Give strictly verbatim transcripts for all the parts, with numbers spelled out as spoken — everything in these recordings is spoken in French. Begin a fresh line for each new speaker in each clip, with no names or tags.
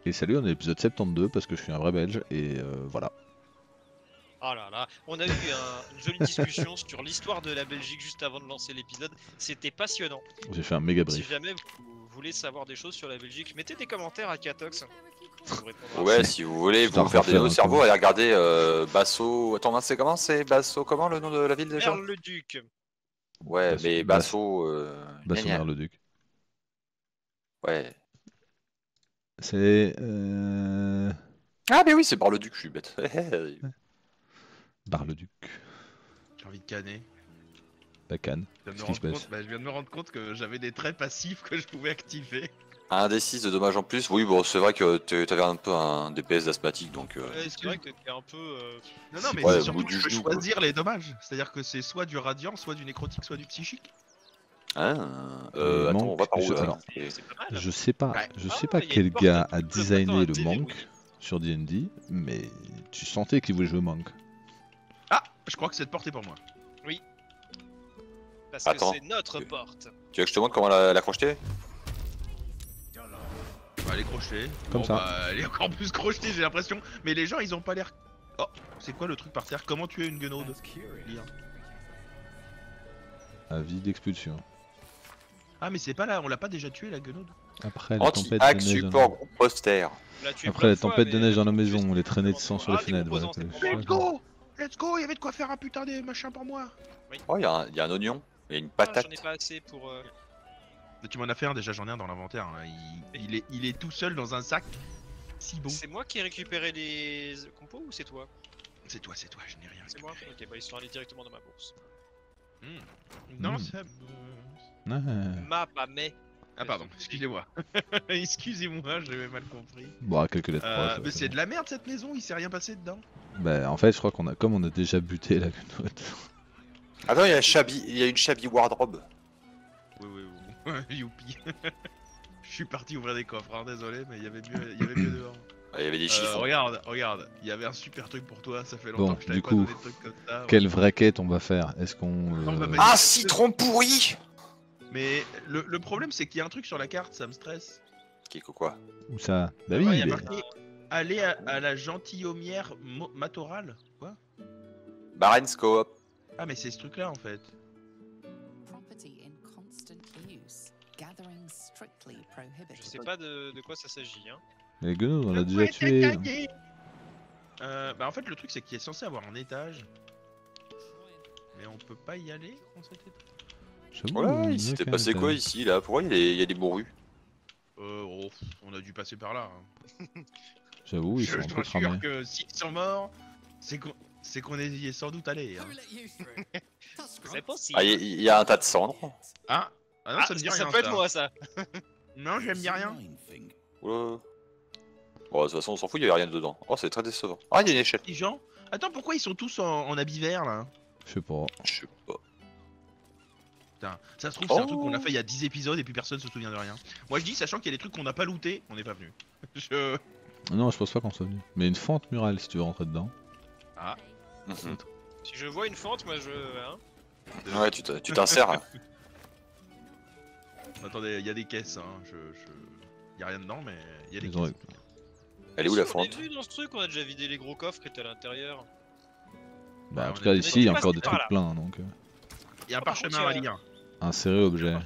Et salut, on est l'épisode soixante-douze parce que je suis un vrai belge et euh, voilà.
Ah là là, on a eu un- une jolie discussion sur l'histoire de la Belgique juste avant de lancer l'épisode. C'était passionnant.
J'ai fait un méga
Si
brief.
jamais vous voulez savoir des choses sur la Belgique, mettez des commentaires à Katox. Il vous répondra.
Ouais, si vous voulez
Je dois
vous faire des
refaire
nœuds au
un
cerveau,
coup.
allez regarder euh, Basso. Attends, c'est comment c'est Basso Comment le nom de la ville déjà?
Merle-le-Duc.
Ouais,
Basso-
mais
Bas-
Basso. Euh... gna
Basso
gna.
Merleduc.
Ouais.
C'est. Euh...
Ah, mais oui, c'est Bar-le-Duc, je suis bête.
Bar-le-Duc.
J'ai envie de canner.
La canne.
Je viens, de
Qu'est-ce
me
qui se
rendre
passe?
compte, bah, je viens de me rendre compte que j'avais des traits passifs que je pouvais activer.
Un D six de dommages en plus. Oui, bon, c'est vrai que t'es- t'avais un peu un D P S d'asthmatique donc. Euh...
Ouais, c'est vrai que t'étais un peu. euh,
Non, non, mais
Ouais,
c'est
au
surtout
bout
que
du
je peux
genou, quoi.
choisir les dommages. C'est-à-dire que c'est soit du radiant, soit du nécrotique, soit du psychique.
Hein euh,
Il
attends,
manque-
on va par où
je-
là
alors,
Et-
C'est pas mal.
Je sais pas,
Ouais.
je
Ah,
sais pas
il y a
quel
une porte
gars
à
a
double bâton
designé
à
le
déverrouiller.
Monk sur D and D, mais tu sentais qu'il voulait jouer Monk.
Ah, je crois que cette porte est pour moi.
Parce
Attends.
que c'est notre porte.
Tu veux que je te montre comment la, la crocheter?
Bah, elle est crochetée.
Comme
Bon,
ça.
Bah, elle est encore plus crochetée, j'ai l'impression. Mais les gens, ils ont pas l'air. Oh, c'est quoi le truc par terre? Comment tuer une guenaude? Lire.
Avis d'expulsion.
Ah, mais c'est pas là, on l'a pas déjà tué la guenaude?
Après la tempête de
Anti-hack
neige. dans
support
la-
groupe poster.
On l'a tué
Après
plein
la
de fois,
tempête de
mais
neige dans la
tu es
maison, les traînées de
spécifiquement
sang sur les
Ah, des
fenêtres.
composants,
voilà,
c'est
que-
pour
Let's go! Let's go! Il y avait de quoi faire un putain de machin pour moi!
Oh, il y, a un- y a un oignon. Il y a une
Ah,
patate.
J'en ai pas assez pour. euh,
Mais tu m'en as fait un déjà, j'en ai un dans l'inventaire. hein. Il, il est, il est tout seul dans un sac. Si bon.
C'est moi qui ai récupéré les compos ou c'est toi?
C'est toi, c'est toi, je n'ai rien.
C'est moi. Ok, bah ils sont allés directement dans ma bourse.
Hmm. Non,
Hmm.
c'est.
Ah,
Ma, pas mais.
Ah, pardon, excusez-moi. Excusez-moi, j'avais mal compris.
bon, à quelques lettres
Euh,
près,
mais
ça,
c'est
bon.
de la merde cette maison, il s'est rien passé dedans.
Bah, en fait, je crois qu'on a, comme on a déjà buté la guenoude.
Attends, il y a Shabby, il y a une Shabby Wardrobe.
Oui, oui, oui. Youpi. Je suis parti ouvrir des coffres, hein, désolé, mais il y avait mieux, il y avait mieux dehors.
Ah, Il y avait des
Euh,
chiffons.
regarde, regarde, il y avait un super truc pour toi, ça fait longtemps
Bon,
que je t'avais
du
pas
coup,
donné de trucs comme ça.
Quelle vraie quête on va faire? Est-ce qu'on.
Non, bah,
euh,
vas-y.
Ah, citron pourri!
Mais le, le problème c'est qu'il y a un truc sur la carte, ça me stresse.
Kiko quoi?
Où ça? Bah
Ouais,
oui,
il y a
mais-
marqué aller à, à la gentilhommière mo- matorale. Quoi?
Baren's Coop.
Ah, mais c'est ce truc là en fait.
Property in constant use. Gathering strictly prohibited.
Je sais pas de, de quoi ça s'agit. Hein.
les guenoudes, on l'a
Le
déjà
coup était
tué.
gagné. Euh, bah en fait le truc c'est qu'il est censé avoir un étage. Mais on peut pas y aller en cet étage.
J'avoue,
Voilà,
on
il
est
s'était
quand
passé
même
quoi
allé.
ici là? Pourquoi il y a- il y a des bourrus?
Euh, oh, pff, on a dû passer par là. hein.
J'avoue, ils
je
sont un
je
peu
t'assure
cramés.
que s'ils sont morts, c'est qu'on c'est qu'on y est sans doute allé. Hein.
C'est possible.
Ah, il y, il y a un tas de cendres.
Ah, ah non,
Ah,
ça me dit
ça
rien.
peut être
ça.
moi ça.
Non, j'aime bien rien.
Oula. Bon, de toute façon, on s'en fout, il y avait rien dedans. Oh, c'est très décevant. Ah, il y a une échelle.
Les gens. Attends, pourquoi ils sont tous en, en habit vert là?
Je sais pas.
Je sais pas.
Putain, ça se trouve, c'est un
Oh.
truc qu'on a fait il y a dix épisodes et puis personne se souvient de rien. Moi je dis, sachant qu'il y a des trucs qu'on n'a pas looté, on n'est pas venu. je.
Non, je pense pas qu'on soit venu. Mais une fente murale si tu veux rentrer dedans.
Mhm.
Si je vois une fente, moi je. Hein.
Ouais, tu te- tu t'insères. hein.
Attendez, il y a des caisses, hein. Je, je... Il y a rien dedans, mais il y a des
Ils
caisses.
ont-
Elle est où
Si,
la
On
fente?
est venu dans ce truc, on a déjà vidé les gros coffres qui étaient à l'intérieur.
Bah,
Ouais,
en
on
tout
est-
cas,
on
ici, il y a
est
encore des
passé par
trucs
là.
pleins, donc. euh,
Il y a un
Par contre,
parchemin à
il y a-
lire.
Insérer objet.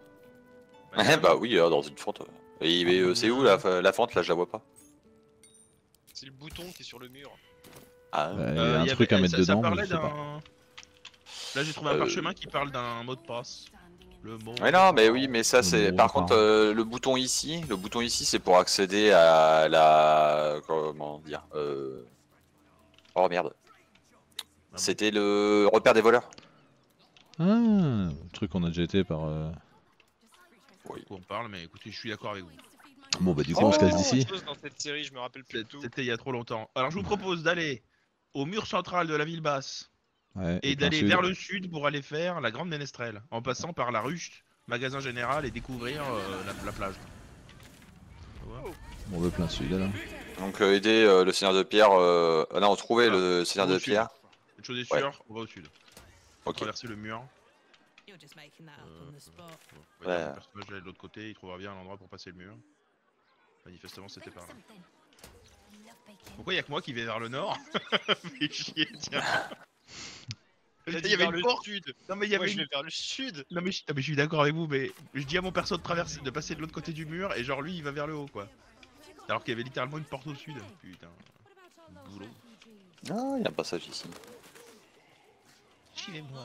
Eh bah oui, euh, dans une fente. ouais. Et mais, euh, c'est où la, la fente là? Je la vois pas.
C'est le bouton qui est sur le mur.
Ah,
Bah, il y
Euh,
a un
il y
truc
avait-
à mettre
ça- ça
dedans, mais
parlait
je sais pas.
d'un- Là j'ai trouvé un
Euh,
parchemin qui parle d'un mot de passe. Le mot.
Ouais, non, mais oui, mais ça
Le
c'est.
mot
Par
repart.
contre, euh, le bouton ici, le bouton ici, c'est pour accéder à la. Comment dire euh... Oh merde.
bon
C'était le repère des voleurs.
Ah, le truc qu'on a déjà été par. euh,
Oui.
De quoi on parle, mais écoutez, je suis d'accord avec vous.
Bon, bah, du coup, on se
Oh,
casse
autre
d'ici.
chose dans cette série, je me rappelle plus de tout.
C'était il y a trop longtemps. Alors je vous propose d'aller au mur central de la ville basse
Ouais,
et
plein
d'aller
sud.
vers le sud pour aller faire la grande ménestrelle en passant par la ruche, magasin général et découvrir euh, la, la plage. Ouais.
Bon, le plein sud, là.
Donc euh, aider euh, le Seigneur de Pierre. Euh... Ah non, trouver
Ah,
le Seigneur
on va
de
au sud.
Pierre.
Une chose est
Ouais.
sûre, on va au sud. On va
Ok.
traverser le mur.
You're just making that up on the spot.
On va dire
Ouais.
que le personnage est de l'autre côté, il trouvera bien un endroit pour passer le mur. Manifestement, c'était par là. Pourquoi y'a que moi qui vais vers le nord? Fais chier, tiens.
Il
Il
a dit
y avait
vers
une
le
porte.
sud.
Non mais il y
Moi
avait
je
une...
vais vers le sud.
Non mais, je... non, mais je suis d'accord avec vous, mais je dis à mon perso de traverser, de passer de l'autre côté du mur et genre lui il va vers le haut quoi. Alors qu'il y avait littéralement une porte au sud. Putain. Boulot.
Ah, il y a un passage ici.
Chilez-moi.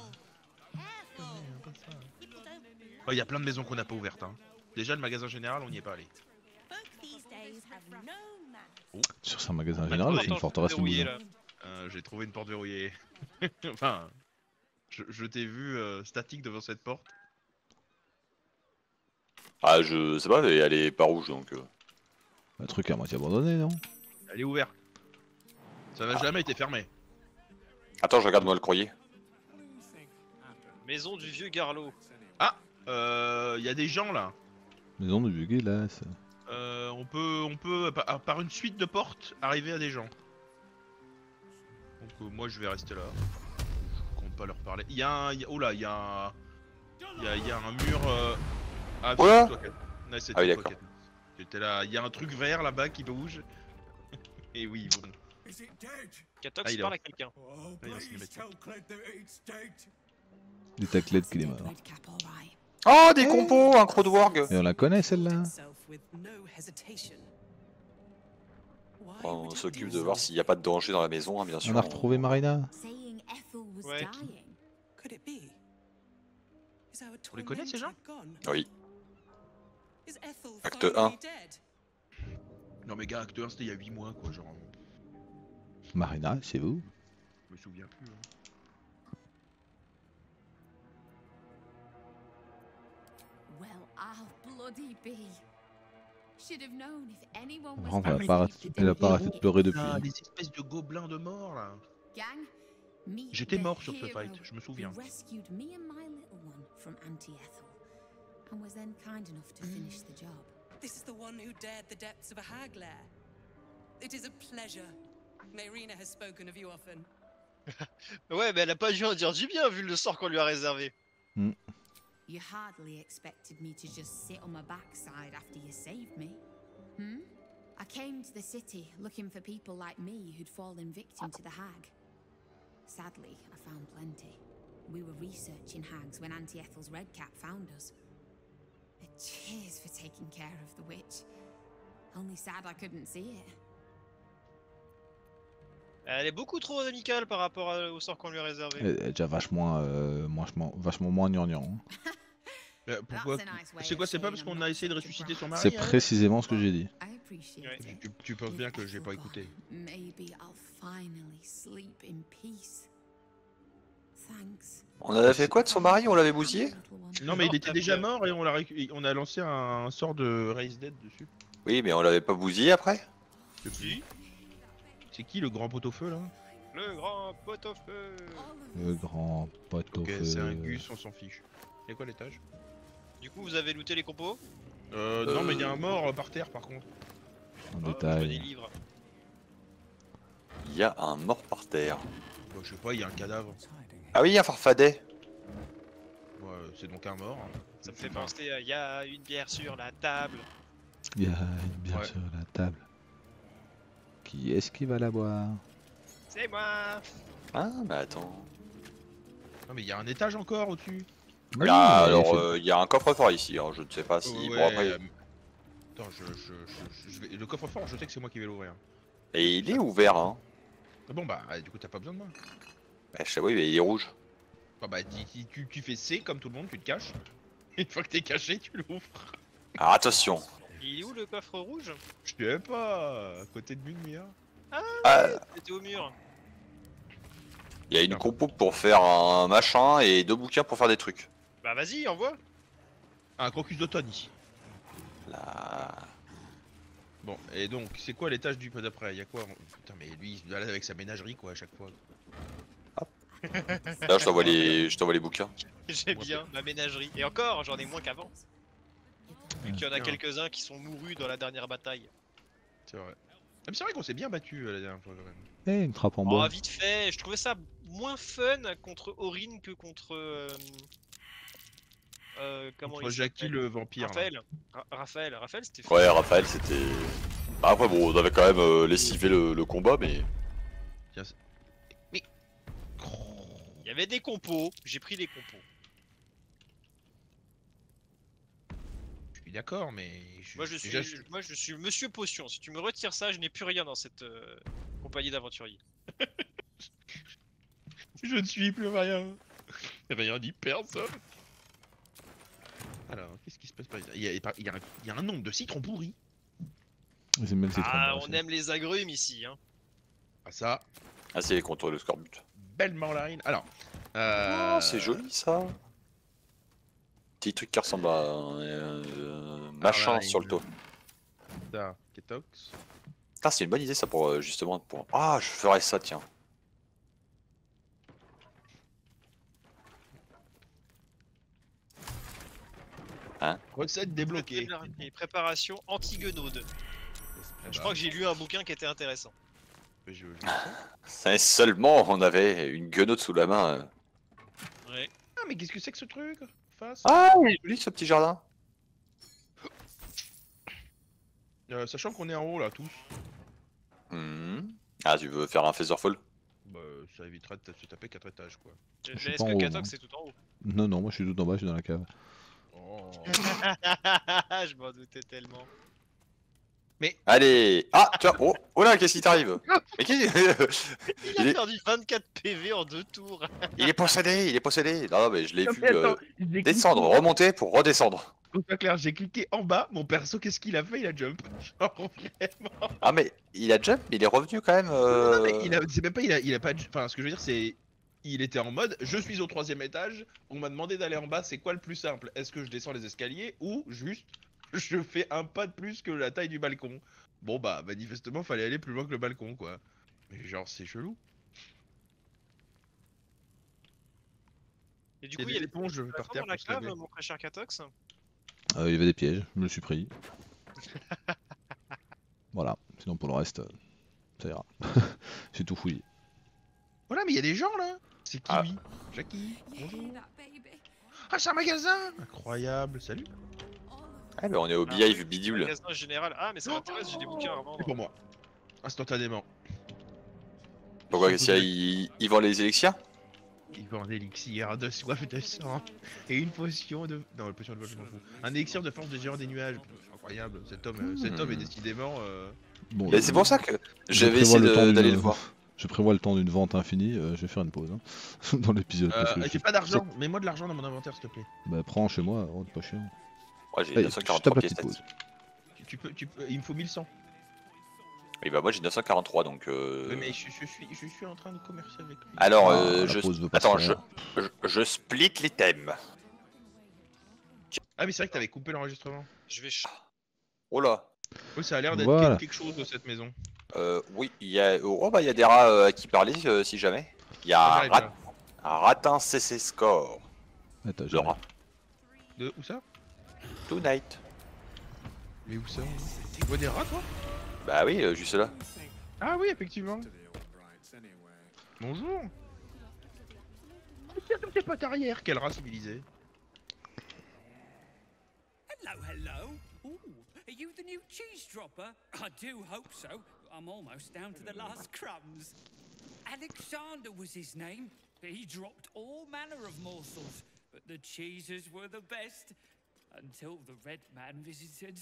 Oh, il y a plein de maisons qu'on n'a pas ouvertes. Hein. Déjà le magasin général on n'y est pas allé.
Sur un magasin
Attends,
général, c'est une
attends,
forteresse
verrouillé,
Limousin.
là.
Euh, J'ai trouvé une porte verrouillée. Enfin, je, je t'ai vu euh, statique devant cette porte.
Ah, je sais pas, mais elle est pas rouge donc. Euh...
Un truc à moitié abandonné, non?
Elle est ouverte. Ça n'a jamais été fermé.
Attends, je regarde moi le courrier.
Maison du vieux Garlot.
Ah, euh, il y a des gens là.
Maison de vieux là, ça.
Euh, on peut, on peut par, par une suite de portes arriver à des gens. Donc euh, moi je vais rester là. Je compte pas leur parler. Il y a un, il y a- oh là, il y a un, il y a, il y a un mur. Euh... Ah,
Oh là
c'est toi, Kat. Ouais, c'est
Ah oui,
toi,
d'accord.
Kat. J'étais là. Il y a un truc vert là-bas qui bouge. Et oui, bon.
Catox
Ah, il est
parle
en-
à quelqu'un.
Ah, il est en cinématique.
Les taclettes qu'il est mort.
Redcap, all right.
Oh, des compos, un croc de warg.
Et on la connaît celle-là?
On s'occupe de voir s'il n'y a pas de danger dans la maison, hein, bien sûr.
On a retrouvé Marina.
Saying Ethel was
Ouais.
dying.
Could it be? Is our
On les connaît, ces gens?
tormentor gone?
Oui.
Is Ethel
Acte
finally
un.
dead?
Non mais gars, acte un c'était il y a huit mois quoi, genre.
Marina, c'est vous?
Je me souviens plus. Hein.
Well, I'll bloody be. Should have known if anyone was
Vraiment, elle a
gonna
pas
save
arrêté-
the
elle a
day.
pas arrêté de pleurer depuis.
Ah, les espèces de gobelins de mort là.
Gang, meet
J'étais
the
mort sur ce
hero
fight, je me souviens.
who rescued me and my little one from Auntie Ethel, and was then kind enough to finish the job.
This is the one who dared the depths of a hag lair. It is a pleasure. Mayrina has spoken of you often.
Ouais, mais elle a pas dû en dire du bien vu le sort qu'on lui a réservé.
You hardly expected me to just sit on my backside after you saved me. Hmm? I came to the city looking for people like me who'd fallen victim to the hag. Sadly, I found plenty. We were researching hags when Auntie Ethel's Redcap found us. But cheers for taking care of the witch. Only sad I couldn't see it.
Elle est beaucoup trop amicale par rapport à- au sort qu'on lui a réservé.
Elle est déjà vachement, euh, vachement, vachement moins gnangnan.
Euh, pourquoi?
That's a nice way
C'est quoi?
of
C'est pas
saying
parce
I'm
qu'on
not
a essayé de
such a
ressusciter son
brat.
mari?
C'est
hein
précisément ce que j'ai dit.
I appreciate
Ouais.
it.
Tu, tu penses bien que j'ai pas
With
écouté.
Ethel gone, Maybe I'll finally sleep in peace. Thanks.
On avait fait quoi de son mari? On l'avait bousillé?
Non mais il
Non,
était
t'as
déjà
fait-
mort et on, l'a récu- on a lancé un, sort de Raise Dead dessus.
Oui, mais on l'avait pas bousillé après?
Je sais plus. C'est qui le grand pot-au-feu là?
Le grand pot-au-feu.
Le grand pote au
Ok,
feu.
c'est un Gus, on s'en fiche. Y'a quoi l'étage?
Du coup, vous avez looté les compos?
Euh, non mais il y a un mort euh, par terre par contre.
En
Oh, je vois des
détail.
livres.
Il y a un mort par terre.
Bah, je sais pas, il y a un cadavre.
Ah oui, un farfadet.
Ouais, c'est donc un mort.
Ça me fait penser à. Il y a une bière sur la table.
Il y a une bière
Ouais.
sur la table. Qui est-ce qui va la boire?
C'est moi.
Ah, mais attends.
Non mais il y a un étage encore au-dessus.
Oui,
Là,
elle
alors,
fait-
euh, il y a un coffre-fort ici. Alors, je ne sais pas si.
Ouais,
Bon, après.
euh, Attends, je, je, je, je vais... le coffre-fort, je sais que c'est moi qui vais l'ouvrir.
Et il est ouvert, hein.
Ah bon bah, du coup t'as pas besoin de moi.
Bah, je sais, oui, mais il est rouge.
Bah, bah tu, tu- tu, tu fais C comme tout le monde, tu te caches. Une fois que t'es caché, tu l'ouvres.
Alors, attention.
Il est où le coffre rouge?
Je sais pas, à côté de Mugmir.
Ah,
C'était au mur.
il y a une compo pour faire un machin et deux bouquins pour faire des trucs.
Bah vas-y, envoie.
Un crocus d'automne ici.
Là.
Bon, et donc, c'est quoi l'étage du peu d'après? Y'a quoi? Putain, mais lui, il se balade avec sa ménagerie quoi à chaque fois.
Là, je t'envoie les, je t'envoie les bouquins.
J'aime
Moi,
bien ma ménagerie. Et encore, j'en ai moins qu'avant. Vu qu'il y en a
Bien.
quelques-uns qui sont mourus dans la dernière bataille.
C'est vrai. Ah, mais c'est vrai qu'on s'est bien battu euh, la dernière fois quand même.
Eh, une trappe en
Oh,
bois.
vite fait, je trouvais ça moins fun contre Aurine que contre. euh, Euh, comment
Contre
il
Jackie
s'appelle
le vampire. là.
Raphaël. Ra- Raphaël, Raphaël, c'était
Ouais, Raphaël, c'était. Bah, après, bon, on avait quand même euh, lessivé le, le combat, mais.
Tiens, c'est-
Il y avait des compos, j'ai pris des compos.
Je suis d'accord, mais. Je...
Moi je suis,
déjà, je-
moi je suis Monsieur Potion. Si tu me retires ça, je n'ai plus rien dans cette euh, compagnie d'aventuriers.
Je ne suis plus rien. Rien dit personne. Alors, qu'est-ce qui se passe par ici il y, a, il, y a un, il y a un nombre de citrons pourris.
Ils aiment bien le citron.
Ah,
moi,
on
aussi.
aime les agrumes ici. Hein.
Ah, ça,
Ah, c'est contre le scorbut.
belle mandarine. Alors, euh...
Ah, c'est joli ça. Petit truc qui ressemble à un euh, machin
ouais,
sur le
il-
dos.
Ça, Ketox.
Putain, c'est une bonne idée ça pour euh, justement pour. Ah, je ferais ça, tiens.
Recette débloquée.
Et préparation anti-guenaude. Je crois que j'ai lu un bouquin qui était intéressant.
Je, je...
C'est seulement on avait une guenote sous la main. euh.
Ouais.
Ah, mais qu'est-ce que c'est que ce truc face
Ah, il est joli ce petit jardin.
Euh, Sachant qu'on est en haut là, tous.
Hmm. Ah, tu veux faire un Featherfall?
Bah, ça évitera de se taper quatre étages quoi.
Je suis
Est-ce
pas en
que
haut,
Katox
moi.
c'est tout en haut?
Non, non, moi je suis tout en bas, je suis dans la cave.
Oh.
Je m'en doutais tellement.
Allez. Ah, tu vois. Oh, oh là, qu'est-ce qui t'arrive? Mais qui...
Il
Il
a
est-
perdu vingt-quatre P V en deux tours.
il est possédé, il est possédé. Non, mais je l'ai
Non,
vu
mais attends,
euh,
j'ai cliqué-
descendre, remonter pour redescendre.
Faut pas clair, j'ai cliqué en bas, mon perso, qu'est-ce qu'il a fait? Il a jump. Genre, vraiment.
Ah, mais il a jump, mais il est revenu quand même. euh,
Non, mais il a, c'est même pas, il a, il a pas, enfin, ce que je veux dire, c'est, il était en mode, je suis au troisième étage, on m'a demandé d'aller en bas, c'est quoi le plus simple? Est-ce que je descends les escaliers ou juste, je fais un pas de plus que la taille du balcon? Bon bah, manifestement, fallait aller plus loin que le balcon, quoi. Mais genre, c'est chelou.
Et du
Il y a
coup, il y a
des
des
éponges
la
par terre
dans la
pour se laver.
cave, mon très cher Katox.
Euh, il y avait des pièges, je me le suis pris. Voilà, sinon pour le reste, euh, ça ira. J'ai tout fouillé.
Voilà, mais il y a des gens là. C'est qui
Ah.
lui? Jackie.
You
Bonjour.
hear that, baby?
Ah, c'est un magasin. Incroyable. Salut.
All of
Ah, mais on est au Beehive bidule.
Magasin général. Ah, mais ça m'intéresse, j'ai des bouquins à
C'est
vendre.
pour moi. Instantanément.
Pourquoi qu'est-ce qu'il y a? Il, il vend les élixirs?
Il vend un élixir de soif de sang et une potion de. Non, la potion de je m'en fous. Un élixir de force de géant des nuages. Incroyable. Cet homme, euh, cet homme est
Hmm.
décidément. Euh...
Bon,
Mais c'est pour ça que
je
j'avais
prévois
essayé
le temps
de- d'aller
d'une-
le voir.
Je prévois le temps d'une vente infinie, euh, je vais faire une pause hein, dans l'épisode. parce
Euh,
que
J'ai
c'est-
pas d'argent. Mets-moi de l'argent dans mon inventaire, s'il te plaît.
Bah prends chez moi, oh, c'est pas chiant.
Ouais, j'ai
Allez,
neuf cent
je tape
quarante-trois
la
pièces.
petite pause.
Tu, tu peux, tu peux. Il me faut mille cent.
Et bah, moi j'ai neuf cent quarante-trois donc. Euh...
Oui, mais je, je suis, je suis en train de commercer avec lui.
Alors,
Ah,
euh,
la
je.
pause veut pas
Attends,
se
je...
faire.
je. je split les thèmes.
Ah, mais c'est vrai que t'avais coupé l'enregistrement.
Je vais ch-
Oh là.
Oui, ça a l'air d'être
Voilà.
quelque chose de cette maison.
Euh, oui, il y a. Oh bah, il y a des rats euh, à qui parler euh, si jamais. Il y a
Ah,
un,
j'arrive
rat...
là.
un ratin C C score.
Attends,
Le
j'arrive.
rat.
De où ça?
Tonight.
Mais où ça? Tu vois des rats, toi?
Bah oui, euh, juste là.
Ah oui, effectivement. Bonjour. Tiens, comme tes pattes arrière, quel rat civilisé.
Hello, hello. Ooh, are you the new cheese dropper? I do hope so. I'm almost down to the last crumbs. Alexander was his name. He dropped all manner of morsels, but the cheeses were the best until the red man visited.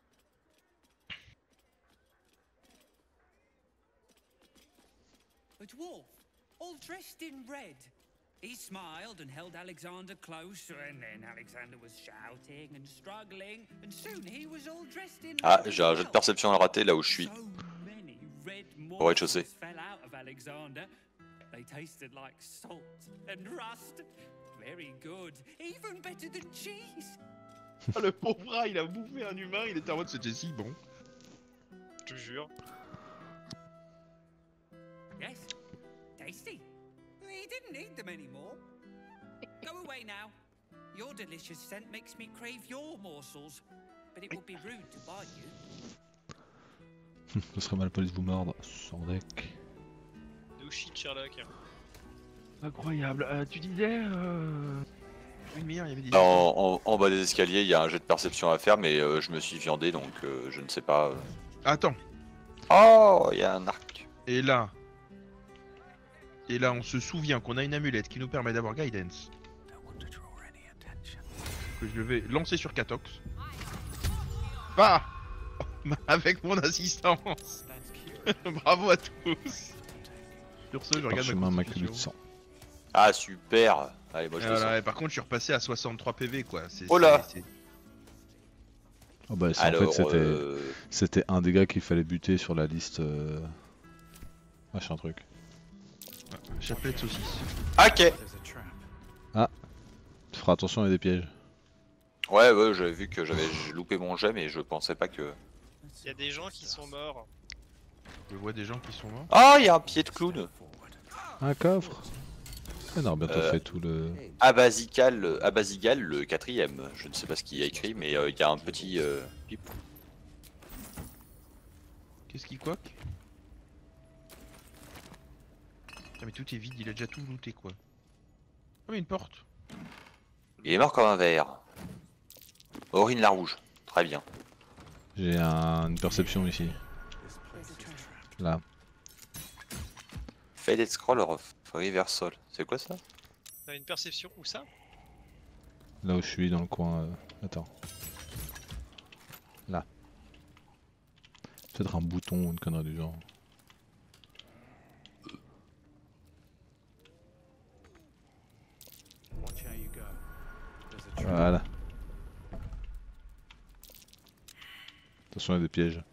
A dwarf, all dressed in red. He smiled and held Alexander close, and then Alexander was shouting and struggling, and soon he was all dressed in
Ah,
red as
j'ai un jet de
well.
perception raté là où je suis.
So many red
Au rez-de-chaussée.
morsels fell out of Alexander. They tasted like salt and rust. Very good, even better than cheese.
Ah, le pauvre rat, il a bouffé un humain, il était en mode c'était si bon.
je te jure.
Yes, tasty. He didn't need them anymore. Go away now. Your delicious scent makes me crave your morsels, but it would be rude to bite you.
Ce serait mal poli de vous mordre sans deck.
No shit, Sherlock.
Incroyable. Euh, tu disais. Euh... Une demi-heure, il y avait des...
En, en, en bas des escaliers, il y a un jet de perception à faire, mais euh, je me suis viandé donc euh, je ne sais pas. euh.
Attends,
Oh, il y a un arc.
et là... Et là, on se souvient qu'on a une amulette qui nous permet d'avoir guidance. Que je vais lancer sur Katox. Ah avec mon assistance. Bravo à tous. Sur ce, je regarde
Parchemin
ma
maculé de
constitution.
sang.
Ah, super. Allez, moi je
Et
descends.
voilà, et par contre, je suis repassé à soixante-trois P V quoi. C'est-
Oh là.
c'est- c'est-
Oh bah, c'est- en
Alors,
fait, c'était
euh,
c'était un des gars qu'il fallait buter sur la liste. Euh... Machin truc.
Chapelet de saucisse.
ok.
Tu feras attention, il y a des pièges.
Ouais, ouais, j'avais vu que j'avais loupé mon jet, mais je pensais pas que.
Il y a des gens qui sont morts.
Je vois des gens qui sont morts.
Oh, il y a un pied de clown.
Un coffre. On a bientôt
Euh,
fait tout le.
Abasigal, Abasigal, le quatrième. Je ne sais pas ce qu'il y a écrit, mais euh, il y a un petit euh, pip.
Qu'est-ce qui coque? Ah mais tout est vide, il a déjà tout looté quoi. Ah mais une porte.
Il est mort comme un verre. Aurine la rouge. Très bien.
J'ai un... une perception ici. Là.
Faded Scroll of Reversal. C'est quoi ça?
T'as une perception où ça?
Là où je suis, dans le coin. euh, Attends. Là. Peut-être un bouton ou une connerie du genre. Voilà. Attention, il y a des pièges.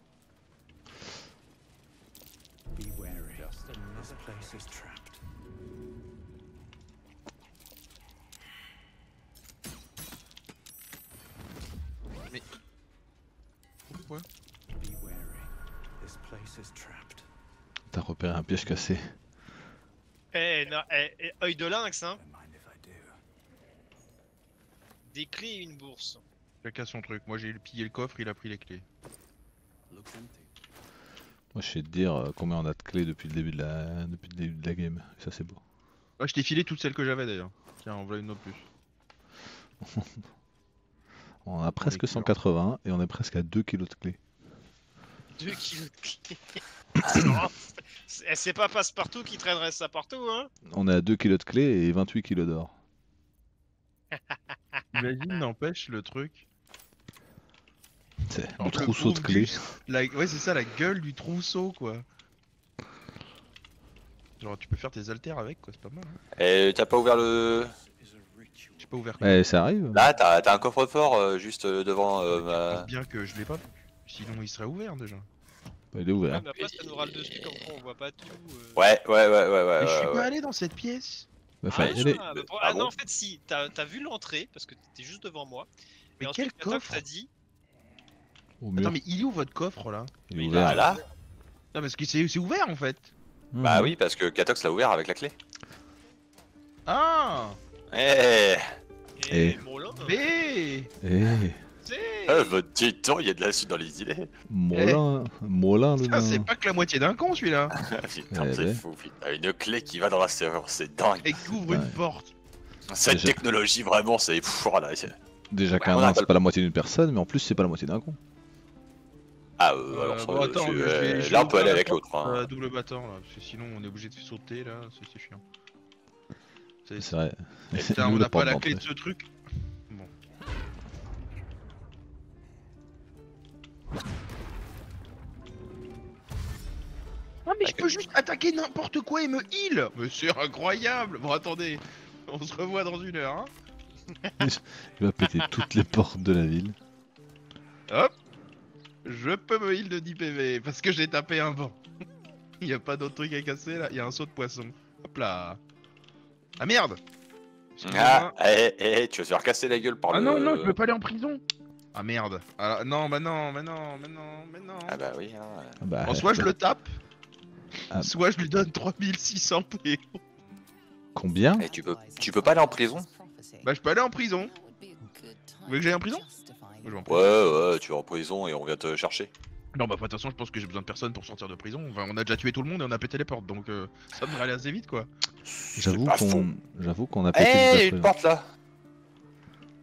Pourquoi?
T'as repéré un piège cassé.
Eh, non, eh, eh, œil de lynx, hein. Des clés et une bourse.
Chacun son truc. Moi j'ai pillé le coffre, il a pris les clés.
Moi, je sais te dire euh, combien on a de clés depuis le début de la, depuis le début de la game. Ça, c'est beau.
Ouais, je t'ai filé toutes celles que j'avais d'ailleurs. Tiens, en voilà une autre plus.
On a presque
cœurs.
cent quatre-vingts et on est presque à deux kilos de clés.
deux kilos de clés. C'est marrant. C'est c'est pas Passe-Partout qui traînerait ça partout, hein.
On est à deux kilos de clés et vingt-huit kilos d'or.
Imagine, n'empêche le truc.
C'est
Genre,
le trousseau de
pauvre
clés.
juste, la... Ouais, c'est ça, la gueule du trousseau quoi. Genre, tu peux faire tes haltères avec quoi, c'est pas mal. Hein.
Et t'as pas ouvert le.
J'ai pas ouvert.
Eh, ça arrive.
Là, t'as t'as un coffre-fort euh, juste euh, devant euh, ma.
Bien que je l'ai pas vu. Sinon, il serait ouvert déjà.
Bah, il est ouvert.
Ouais, mais après, ça nous râle dessus comme quoi on voit pas tout. euh.
Ouais, ouais, ouais, ouais, ouais.
Mais je suis
ouais,
pas
ouais.
allé dans cette pièce.
Bah,
Ah,
faut y aller.
ah, bah, pour-
Ah
ah non,
bon
en fait, si, t'as t'as vu l'entrée parce que t'étais juste devant moi.
Mais
Et
quel
ensuite, Katox
coffre?
t'a dit.
Au mur.
Attends, mais il est où votre coffre là?
Il est
mais
ouvert.
Bah là.
Non, parce que c'est c'est ouvert en fait.
Mhm.
Bah oui, parce que Katox l'a ouvert avec la clé.
Ah!
Eh.
Et-
Et Molin,
B!
Eh,
c'est.
Euh, votre petit temps, il y a de la suite dans les idées.
Molin, Molin, le
Ça, c'est
nain.
pas que la moitié d'un con celui-là.
Putain,
Eh
c'est
ben.
fou, putain. Une clé qui va dans la serrure, c'est dingue.
Et qui ouvre une
Ouais.
porte.
Cette
Déjà-
technologie, vraiment, c'est. Pff, voilà, c'est-
Déjà
Ouais,
qu'un
on
nain,
a pas
c'est
le-
pas la moitié d'une personne, mais en plus, c'est pas la moitié d'un con.
Ah, euh,
Euh,
alors ça,
bon, attends,
c'est-
je vais-
euh,
je vais
là, on peut
ouvrir
aller
la
avec
porte,
l'autre. hein.
Euh, double battant là, parce que sinon on est obligé de sauter là, c'est c'est chiant. C'est-
C'est vrai.
Putain,
Nous,
on
la
n'a pas
porte
la clé de
d'entrée.
ce truc. Bon. Ah mais je peux juste attaquer n'importe quoi et me heal. Mais c'est incroyable. Bon attendez, on se revoit dans une heure. Hein.
Il va péter toutes les portes de la ville.
Hop. Je peux me heal de dix P V parce que j'ai tapé un vent. Il y a pas d'autre truc à casser là, il y a un saut de poisson. Hop là. Ah merde.
Ah, eh, eh, tu vas te faire casser la gueule par
Ah
le.
non, non, je veux pas aller en prison. Ah merde. Ah non, bah non, mais non, mais non, mais non.
Ah bah oui. Hein.
Ah bah,
Bon, soit je le tape,
Ah.
soit je lui donne trois mille six cents P O.
combien?
Et tu peux, tu peux pas aller en prison?
Bah je peux aller en prison. Vous voulez que j'aille en prison? Je vais en prison.
Ouais, ouais, tu vas en prison et on vient te chercher.
Non bah de toute façon je pense que j'ai besoin de personne pour sortir de prison. Enfin, on a déjà tué tout le monde et on a pété les portes, donc euh, ça devrait aller assez vite quoi.
J'avoue
C'est pas faux.
qu'on j'avoue qu'on a pété
Eh,
une
une
place-
porte là.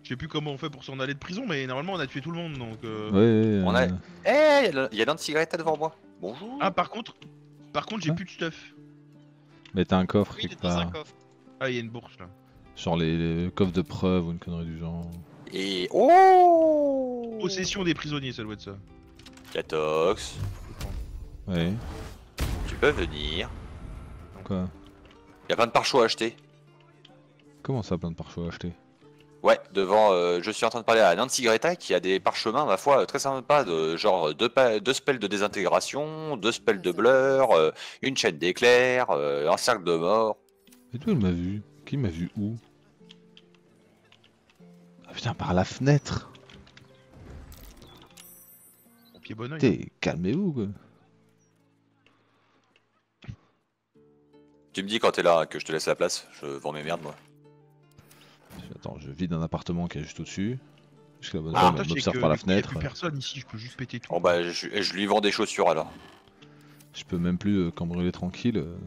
Je sais plus comment on fait pour s'en aller de prison, mais normalement on a tué tout le monde donc. Euh...
Ouais,
On
euh,
a- Eh, il y a l'anti-cigarette devant moi. Bonjour.
Ah, par contre, par contre, j'ai
Hein
plus de stuff.
mais t'as un coffre
Oui, il
quelque
est dans un
part.
coffre.
Ah, il y a une bourse là.
Genre les, les coffres de preuves ou une connerie du genre.
Et oh
Possession des prisonniers, ça doit être ça.
Catox,
Ouais,
tu peux venir.
quoi?
Il y a plein de pare-choix à acheter.
Comment ça, plein de pare-choix à acheter?
Ouais, devant, euh, je suis en train de parler à Nancy Greta qui a des parchemins, ma foi, euh, très sympas, de genre deux, pa- deux spells de désintégration, deux spells de blur, euh, une chaîne d'éclairs, euh, un cercle de mort.
Et d'où elle m'a vu? Qui m'a vu où? Ah putain, par la fenêtre!
Mon pied bon oeil.
T'es calmez-vous quoi!
Tu me dis quand t'es là que je te laisse la place, je vends mes merdes moi.
Attends, je vide un appartement qui est juste au-dessus. Parce que la bonne
Ah,
femme,
toi,
elle
c'est
m'observe
que
par la
vu qu'il y a
fenêtre.
plus personne ici, je peux juste péter tout.
Bon bah je, je lui vends des chaussures alors.
Je peux même plus euh, cambrioler tranquille. euh.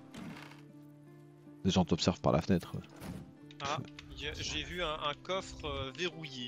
Les gens t'observent par la fenêtre.
Ah, y a- j'ai vu un, un coffre euh, verrouillé.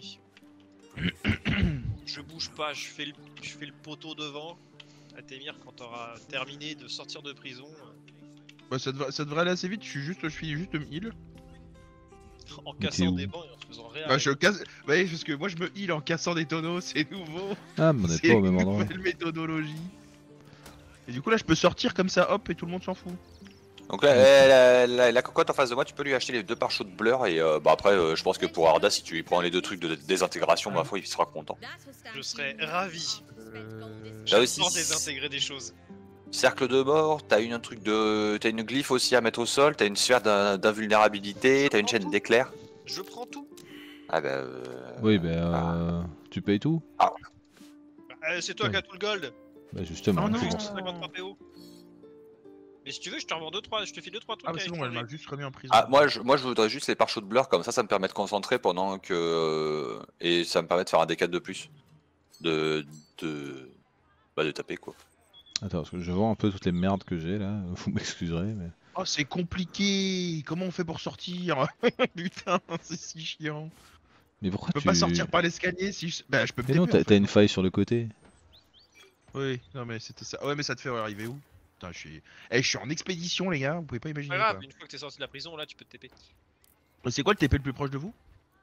Je bouge pas, je fais le, je fais le poteau devant. Atémir, quand t'auras terminé de sortir de prison, euh,
Bah, ça, devrait, ça devrait aller assez vite, je suis juste, je suis juste me heal.
en
Mais t'es
cassant
où
des bancs et en se faisant réarrêter.
Bah, je casse. Ouais, parce que moi je me heal en cassant des tonneaux, c'est nouveau.
Ah, mais on est
C'est
pas au
une
même endroit.
nouvelle méthodologie. Et du coup, là, je peux sortir comme ça, hop, et tout le monde s'en fout.
Donc là, la, la, la- la cocotte en face de moi, tu peux lui acheter les deux pare-choix de blur et euh, bah après euh, je pense que pour Arda si tu lui prends les deux trucs de désintégration, ma foi il sera content.
Je serais ravi.
Là aussi,
J'adore désintégrer des choses.
Cercle de mort, t'as une un truc de, t'as une glyphe aussi à mettre au sol, t'as une sphère d'in- d'invulnérabilité, t'as une chaîne d'éclairs.
Je prends tout.
Ah bah. Euh...
Oui, bah euh, tu payes tout?
Bah, euh, c'est toi
Ouais.
qui as tout le gold.
Bah justement,
Oh non.
c'est bon.
cinquante-trois P O. Mais si tu veux, je te revends deux trois, je te file deux trois trucs.
Ah, bah,
à
c'est bon, elle
échanger.
m'a juste remis en prison.
Ah moi je, moi je voudrais juste les pare-choix de blur comme ça, ça me permet de concentrer pendant que euh, et ça me permet de faire un D quatre de plus, de de bah de taper quoi.
Attends, parce que je vends un peu toutes les merdes que j'ai là, vous m'excuserez, mais...
Oh, c'est compliqué. Comment on fait pour sortir? Putain, c'est si chiant.
Mais pourquoi
Je peux
tu...
pas sortir par l'escalier si je. Bah, je peux me
Mais non,
taper,
t'as
en
t'as
fait.
une faille sur le côté.
Oui, non, mais c'était ça. Ouais, mais ça te fait arriver où? Putain, je suis. Eh, je suis en expédition, les gars, vous pouvez pas
Pas
imaginer.
grave,
Quoi.
une fois que t'es sorti de la prison, là tu peux te T P.
C'est quoi le T P le plus proche de vous?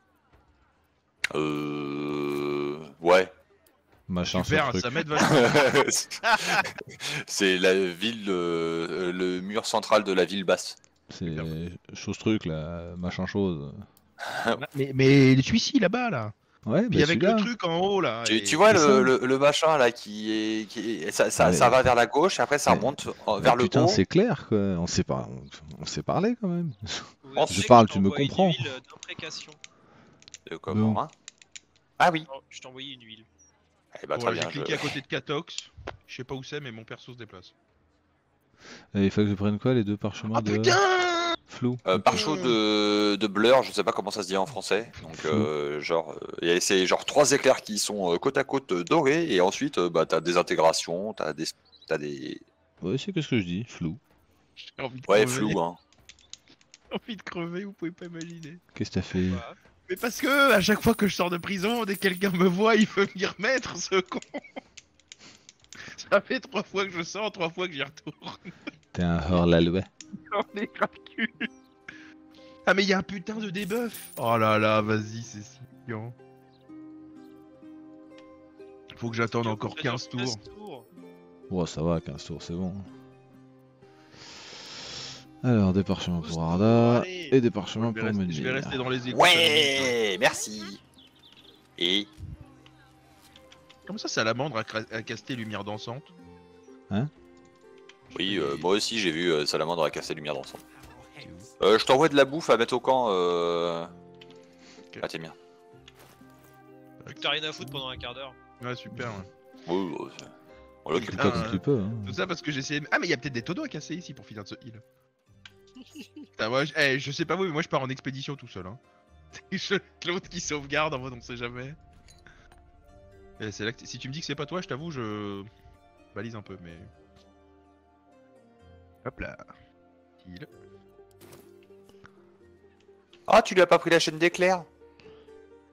Euh ouais.
Machin sur
Super,
le truc.
ça m'aide vachement.
C'est la ville, euh, le mur central de la ville basse.
C'est chose truc là, machin chose.
mais, mais celui-ci là-bas, là.
Ouais,
Puis
bah
avec
celui-là.
le truc en haut, là.
Tu,
et-
tu vois
c'est ça.
le, le, le machin là qui est, qui est- ça, ça,
Ouais.
ça va vers la gauche et après ça
Ouais.
remonte en-
Bah,
vers le
putain,
haut.
c'est clair quoi, on s'est pas... on, on s'est parlé quand même.
Vous
Je
savez que
parle,
je
tu me
t'envoie une
comprends.
huile d'imprécation.
Euh, comment
Bon.
hein Ah oui.
Oh, je t'ai envoyé une huile.
Eh bah,
Bon,
très
là,
bien.
j'ai
je-
cliqué à côté de Catox. Je sais pas où c'est, mais mon perso se déplace.
Et il faut que je prenne quoi les deux parchemins
Ah
de
putain!
flou?
Euh,
Ok.
par chaud de, de blur, je sais pas comment ça se dit en français. Donc euh, genre, euh, y a- c'est genre trois éclairs qui sont euh, côte à côte euh, dorés et ensuite euh, bah t'as des intégrations, t'as des, t'as des,
Ouais, c'est que ce que je dis, flou.
J'ai envie de
ouais
crever.
flou hein.
J'ai envie de crever, vous pouvez pas imaginer.
Qu'est-ce que t'as fait?
Voilà.
Mais parce que à chaque fois que je sors de prison, dès que quelqu'un me voit, il veut m'y remettre, ce con. Ça fait trois fois que je sors, trois fois que j'y retourne.
T'es un hors-la-loi.
J'en ai ras le cul. Ah mais il y a un putain de debuff. Oh là là, vas-y, c'est si chiant. Faut que j'attende encore
Ça dure
quinze tours.
quinze tours.
Oh, ça va, quinze tours, c'est bon. Alors, des parchemins
douze
pour
tours,
Arda
allez.
et des parchemins
Je vais,
pour
rester,
Menhir.
je vais rester dans les écoutes.
Ouais, merci. Et
Comme ça, Salamandre a, cra- a casté Lumière Dansante.
oui, euh, moi aussi j'ai vu euh, Salamandre à casser lumière d'ensemble. Euh, je t'envoie de la bouffe à mettre au camp. Euh...
Ok.
Ah t'es bien.
Vu que t'as rien à foutre pendant un quart d'heure.
Ouais, super. Ouais.
Oui, ouais, c'est- on l'occupe.
C'est pas
Ah,
comme tu peux, hein.
Tout ça parce que j'essayais. Ah, mais il y a peut-être des tonneaux à casser ici pour finir de ce heal. Putain, moi, je... eh, je sais pas vous, mais moi je pars en expédition tout seul. Hein. Je- L'autre qui sauvegarde en mode on sait jamais. Et c'est là que t- si tu me dis que c'est pas toi, je t'avoue, je balise un peu, mais. Hop là. Heal.
Ah tu lui as pas pris la chaîne d'éclair?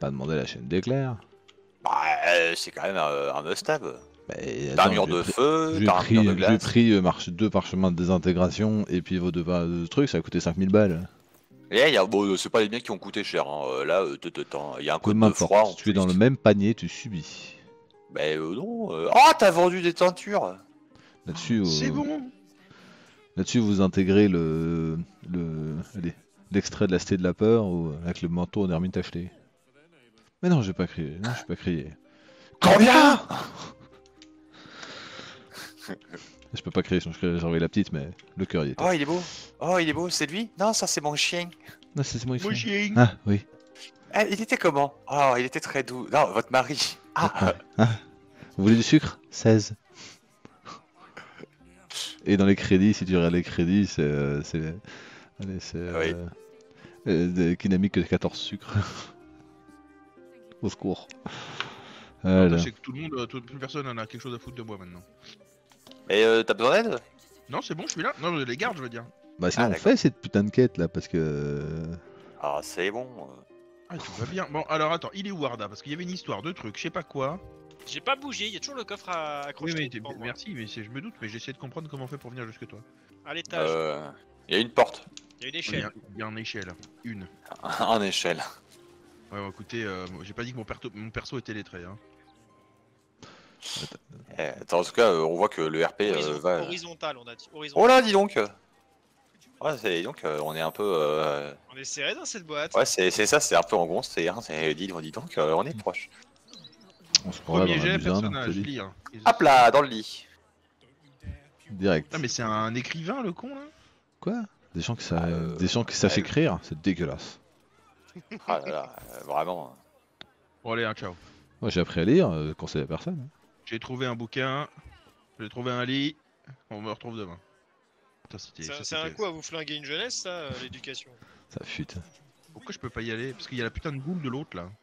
Pas demander la chaîne d'éclair.
Bah, euh, c'est quand même un, un must-have.
Bah,
T'as un
attends,
mur
j'ai
de
pris-
feu,
J'ai
t'as un
pris,
mur de
j'ai
glace.
pris euh, marche, deux parchemins de désintégration et puis vos deux pa- deux trucs, ça a coûté cinq mille balles.
Et y a, bon, c'est pas les biens qui ont coûté cher. Hein. Euh, Là, euh, il y a un
Peu
code de froid. en
m'importe, tu es
plus.
dans le même panier, tu subis.
Bah euh, non. euh, Oh, t'as vendu des teintures.
Là-dessus,
C'est
euh,
bon.
là-dessus vous intégrez le, le, allez, l'extrait de la Cité de la Peur ou, avec le manteau en hermine tacheté. Mais non, j'ai pas crié, non, j'ai pas crié. Combien? Je peux pas crier, sinon je crierais, j'aurais la petite, mais le cœur y était.
Oh, il est beau. Oh, il est beau, c'est lui? Non, ça c'est mon chien.
Non, c'est c'est moi, il
Mon
faut.
chien.
Ah, oui.
Eh, il était comment? Oh, il était très doux. Non, votre mari. Ah,
Vous voulez du sucre? seize. Et dans les crédits, si tu regardes les crédits, c'est. euh, c'est. Allez, c'est.
Oui.
Euh, euh, de- qui n'a mis que quatorze sucres. Au secours. Voilà.
Je sais que tout le monde, euh, tout- plus personne en a quelque chose à foutre de moi maintenant.
et euh, t'as besoin d'aide?
Non, c'est bon, je suis là. Non, les gardes, je veux dire.
Bah, sinon,
Ah,
on
d'accord.
fait cette putain de quête là, parce que. euh,
Ah, c'est bon.
Ah, tout va bien. Bon, alors attends, il est où Arda? Parce qu'il y avait une histoire de trucs, je sais pas quoi.
J'ai pas bougé, il y a toujours le coffre à
Oui,
accrocher.
mais t'es-
devant moi.
merci, mais c'est- je me doute, mais j'essaie de comprendre comment on fait pour venir jusque toi.
À l'étage,
Euh, Il y a une porte.
il y a une
Il y,
échelle.
a, il y a une échelle. Une.
En échelle.
Ouais, bon, écoutez, euh, j'ai pas dit que mon, perto- mon perso était lettré. Hein.
Eh, attends, en tout cas, euh, on voit que le R P euh,
Horizon-
va.
Horizontal, on a dit. Horizontal.
Oh là, dis donc. Ouais, c'est donc, euh, on est un peu. euh,
On est serré dans cette boîte.
Ouais, c'est c'est ça, c'est un peu en gonce. C'est, hein, c'est- dis, dis donc, euh, on est proche.
On se croirait
Premier
dans un
jet,
musée,
personnage,
je te dis.
lire.
Hop là, dans le lit.
Direct.
Ah, mais c'est un écrivain, le con, là?
Quoi? Des gens qui savent,
Euh,
des gens qui savent
ouais.
écrire, c'est dégueulasse.
Ah là là, euh, vraiment.
Bon, allez, hein, ciao.
Moi j'ai appris à lire, euh, conseil à personne. hein.
J'ai trouvé un bouquin, j'ai trouvé un lit, on me retrouve demain. Putain, c'était-
C'est
ça,
c'est un
c'était-
coup à vous flinguer une jeunesse, ça, euh, l'éducation.
Ça fute.
Pourquoi je peux pas y aller? Parce qu'il y a la putain de goule de l'autre, là.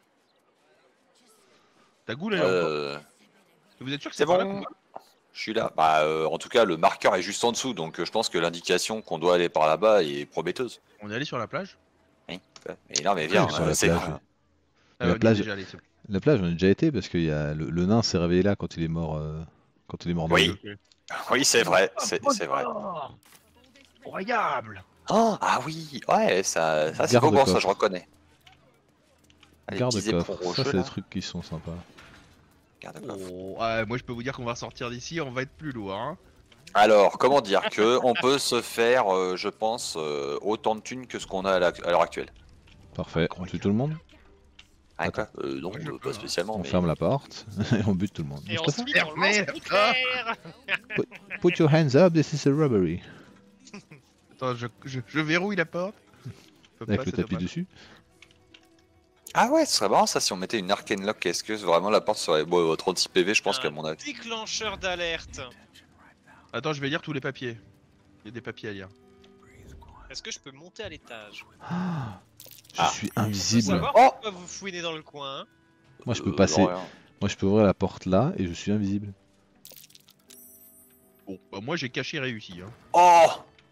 Ta goule, elle est encore.
Euh,
Vous êtes sûr que
c'est
c'est pas là
bon.
qu'on va?
Je suis là. Bah, euh, en tout cas, le marqueur est juste en dessous, donc euh, je pense que l'indication qu'on doit aller par là-bas est prometteuse.
On est allé sur la plage?
Oui. Mais non, mais viens,
sur
euh,
la
c'est
plage.
quoi
Ah,
La
on y est
plage-
déjà allé, c'est bon.
La plage, on y a déjà été parce que y a le, le nain s'est réveillé là quand il est mort. euh, quand il est mort. dans
Oui.
le-
Ok.
Oui, c'est vrai, c'est c'est vrai.
Incroyable!
Oh, ah oui, ouais, ça, ça c'est
Garde
beau, bon, ça
coffre.
je reconnais. Ah, les
Garde
petits éperons
coffre. Ça,
rocheux,
c'est
là.
des trucs qui sont sympas.
Garde coffre.
Oh, ouais, moi je peux vous dire qu'on va sortir d'ici, on va être plus lourd. Hein.
Alors, comment dire que on peut se faire, euh, je pense, euh, autant de thunes que ce qu'on a à la- à l'heure actuelle.
Parfait. On tue tout le monde.
Hein, quoi Euh, non,
Ouais, je
euh,
peux,
pas
hein.
spécialement.
On
mais...
ferme la porte et on bute tout le monde.
Et
Je te fais-
ensuite, on lance
Merde.
l'éclair.
Put your hands up, this is a robbery.
Attends, je, je, je verrouille la porte. Je peux
Avec
pas,
le
c'est
tapis
dommage.
dessus.
Ah ouais, ce serait marrant ça si on mettait une arcane lock. Est-ce que vraiment la porte serait bon, trente-six P V, je pense
Un
qu'à mon avis.
Déclencheur d'alerte.
Attends, je vais lire tous les papiers. Il y a des papiers à lire.
Est-ce que je peux monter à l'étage?
Ah, je
Ah.
suis
Faut
invisible.
savoir
Oh
pourquoi vous fouinez dans le coin. Hein.
Moi je peux
Euh,
passer.
non, rien.
Moi je peux ouvrir la porte là et je suis invisible.
Bon, bah moi j'ai caché réussi. Hein.
Oh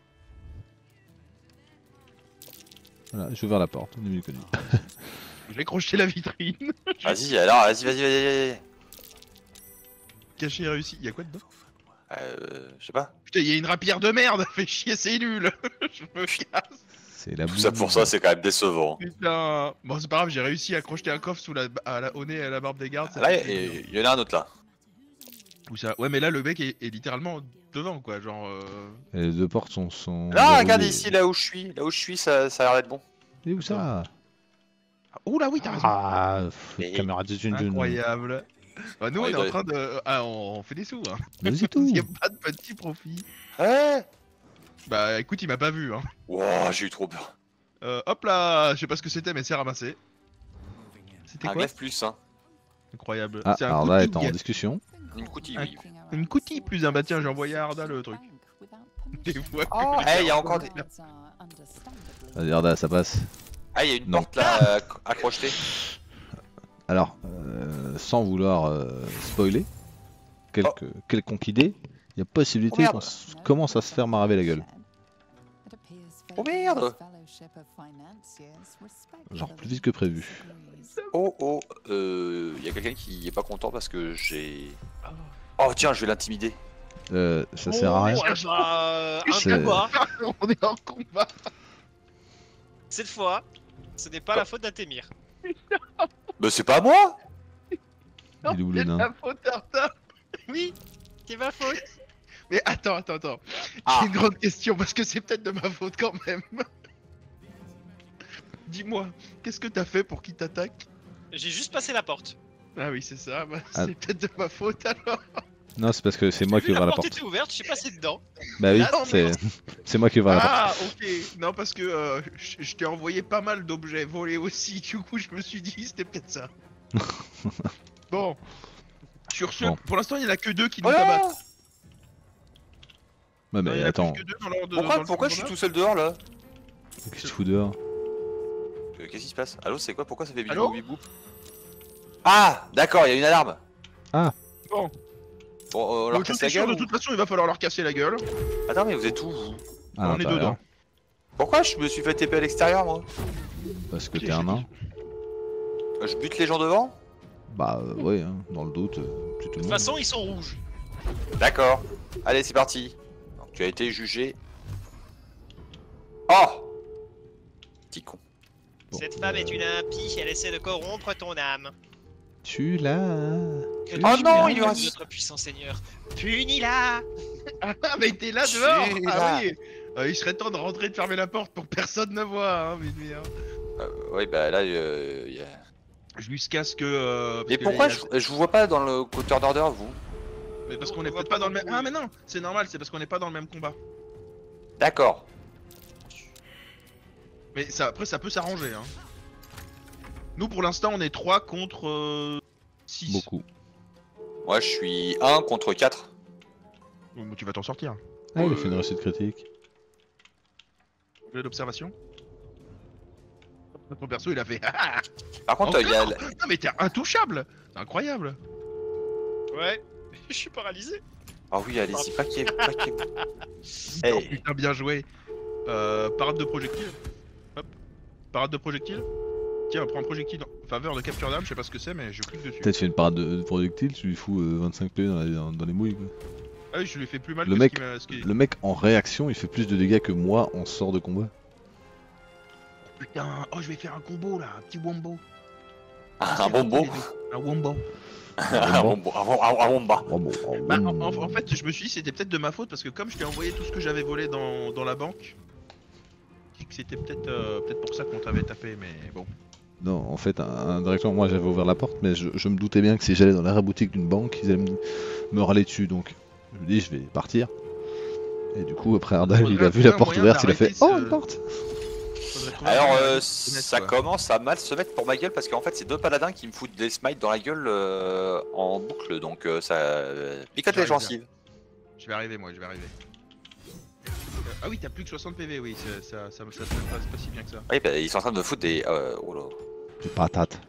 Voilà, j'ai ouvert la porte. On est mieux connu.
J'ai crocheté la vitrine.
Vas-y, alors, vas-y, vas-y, vas-y, vas-y.
Caché réussi. Il y a quoi dedans?
Euh, je sais pas.
Putain, il y a une rapière de merde. Fait chier, c'est nul. Je me casse.
C'est la
Tout ça
boue.
pour ça, c'est quand même décevant.
Putain. Bon, c'est pas grave, j'ai réussi à crocheter un coffre sous la, à la, au nez et à la barbe des gardes. ça
Là,
fait plaisir.
il y, y en a un autre là.
Où ça? Ouais, mais là, le mec est, est littéralement devant, quoi. Genre. Euh...
Et les deux portes sont. sont
Là, regarde
verrouillées.
ici, là où je suis. Là où je suis, ça, ça a l'air d'être bon.
Et où ça?
Ouh là, oui, t'as raison.
Ah, pff,
Et-
caméra de Jun Jun.
Incroyable. Bah, nous,
Ouais,
on est
il
en
doit-
train de. Ah, on, on fait des sous, hein.
Mais c'est tout.
Il n'y a pas de petit profit.
Ouais.
Bah, écoute, il m'a pas vu, hein.
Wow, j'ai eu trop peur.
Euh, hop là, je sais pas ce que c'était, mais c'est ramassé. C'était
Un
quoi?
glaive plus, hein.
Incroyable.
Ah,
c'est un
Arda
coutil,
est en
gars.
discussion.
Une coutille,
Un
oui.
Une coutille plus un. Bah, tiens, j'ai envoyé à Arda le truc. Des fois que
Oh,
les
eh, il y a
gars-
encore des.
Vas-y, Arda, ça passe.
Ah, il y a une
Non.
porte là euh, à crocheter.
Alors, euh, sans vouloir euh, spoiler, quelque, quelconque idée, il y a
Oh,
possibilité
merde.
qu'on s- commence à se faire maraver la gueule.
Oh merde.
Genre plus vite que prévu.
Oh oh, euh, y a quelqu'un qui est pas content parce que j'ai... Oh tiens, je vais l'intimider.
Euh, ça sert à rien.
Oh, eh bah, un
C'est-
combat.
On est en combat.
Cette fois, ce n'est pas la faute d'Atémir.
Mais c'est pas moi.
Il est où le
C'est
nain?
la faute d'Arthur.
Oui, c'est ma faute.
Mais attends, attends, attends.
Ah.
J'ai une grande question parce que c'est peut-être de ma faute quand même. Dis-moi, qu'est-ce que t'as fait pour qu'il t'attaque?
J'ai juste passé la porte.
Ah oui, c'est ça. Bah,
Ah.
c'est peut-être de ma faute alors.
Non, c'est parce que c'est moi
J'ai
qui
vu,
ouvre la
porte
porte.
était ouverte, j'ai passé dedans.
Bah oui,
Là,
c'est c'est moi qui ouvre la porte.
Ah, ok. Non, parce que euh, je je t'ai envoyé pas mal d'objets volés aussi. Du coup, je me suis dit, c'était peut-être ça. Bon. Sur ce,
Bon.
pour l'instant, il y en a que deux qui nous
Oh
tabattent.
Ouais,
Non, il y
mais
en a
attends,
plus que deux dans l'ordre de-
Pourquoi,
dans le
pourquoi je suis
combat.
tout seul dehors là?
qu'est-ce que tu fous dehors?
Euh, Qu'est-ce qui se passe? Allô, c'est quoi? Pourquoi ça fait
Allô
bibou bibou? Ah, d'accord, il y a une alarme.
Bon.
Bon, euh, on
Donc,
leur
je
casse
suis
la
sûr,
gueule
de
ou-
toute façon, il va falloir leur casser la gueule.
Attends, mais vous êtes où vous?
À
On est
l'intérieur.
dedans.
Pourquoi je me suis fait T P à l'extérieur moi?
Parce que
Ok,
t'es un
j'ai
nain.
Euh, Je bute les gens devant?
Bah euh, ouais, hein, dans le doute, euh, tu tout
De
le
toute
monde.
façon, ils sont rouges.
D'accord. Allez, c'est parti. Donc, tu as été jugé. Oh! Petit con.
Bon,
Cette femme
euh,
est une impie, elle essaie de corrompre ton âme.
Tu l'as.
Que
Oh
tu
non,
puisses,
il lui reste-
notre puissant seigneur. Punis-la.
Ah, mais t'es là dehors.
Je suis
Ah
là.
oui. Euh, il serait temps de rentrer et de fermer la porte pour que personne ne voit, hein, Minuit, hein.
Euh, oui, bah là, euh, y a...
Jusqu'à ce que. euh, parce
Mais
que
pourquoi
il y a-
je, je vous vois pas dans le compteur d'order, vous?
Mais parce qu'on
On
est
voit
peut-être
pas
pas dans le
non
même.
plus.
Ah, mais non, c'est normal, c'est parce qu'on est pas dans le même combat.
D'accord.
Mais ça, après, ça peut s'arranger, hein. Nous, pour l'instant, on est trois contre six.
Beaucoup.
Moi, je suis un contre quatre.
Tu vas t'en sortir.
Ah, il a
Euh,
fait une réussite critique.
Vous voulez l'observation? Notre perso, il a fait. Ah,
Par contre, il y a...
encore ah, mais t'es intouchable! C'est incroyable!
Ouais, je suis paralysé.
Ah oui, allez-y, paquet, paquet.
Oh
Hey.
putain, bien joué! Euh, parade de projectile. Hop. Parade de projectile. Tiens, prends un projectile en faveur de capture d'âme, je sais pas ce que c'est, mais je clique dessus.
Peut-être fait une parade de, de projectile, tu lui fous euh, vingt-cinq P dans, la- dans- dans les mouilles. Quoi.
Ah oui, je lui ai fait plus mal
Le
que
mec-
ce qui m'a. ce qui-
Le mec en réaction, il fait plus de dégâts que moi en sort de combat.
Putain, oh, je vais faire un combo là, un petit wombo.
Un bonbon.
Un wombo.
Un bonbon. Un bon- un bomba.
Oh, bon, oh,
Bah,
bon.
en, en- en fait, je me suis dit c'était peut-être de ma faute parce que comme je t'ai envoyé tout ce que j'avais volé dans, dans la banque, je dis que c'était peut-être euh, peut-être pour ça qu'on t'avait tapé, mais bon.
Non, en fait, indirectement, moi j'avais ouvert la porte, mais je, je me doutais bien que si j'allais dans l'arrière-boutique d'une banque, ils allaient me, me râler dessus, donc je me dis, je vais partir. Et du coup, après Ardal,
Faudrait
il a vu
trouver
la
un
porte
moyen
ouverte, il a fait
d'arrêter
Oh,
ce-
une porte.
Faudrait trouver
Alors,
un moyen
euh,
de
ça
connaître, quoi.
commence à mal se mettre pour ma gueule parce qu'en fait, c'est deux paladins qui me foutent des smites dans la gueule euh, en boucle, donc euh, ça euh, picote les
J'arrive
gencives.
Je vais arriver, moi, je vais arriver. Euh, ah oui, t'as plus que soixante P V, oui, ça, ça, ça, ça, ça se passe pas si bien que ça.
Oui, bah, ils sont en train de me foutre des. Euh, oh là.
Tu patates.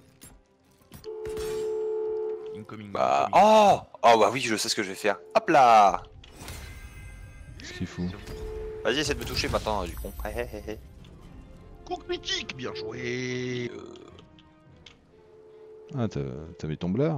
Incoming.
Bah.
incoming.
Oh Oh, bah oui, je sais ce que je vais faire. Hop là
Qu'est-ce qu'il fout?
Vas-y, essaie de me toucher maintenant, du con. Hé, hé, hé, hé.
Coup critique, bien joué.
Euh,
Ah, t'as t'as mis ton blur?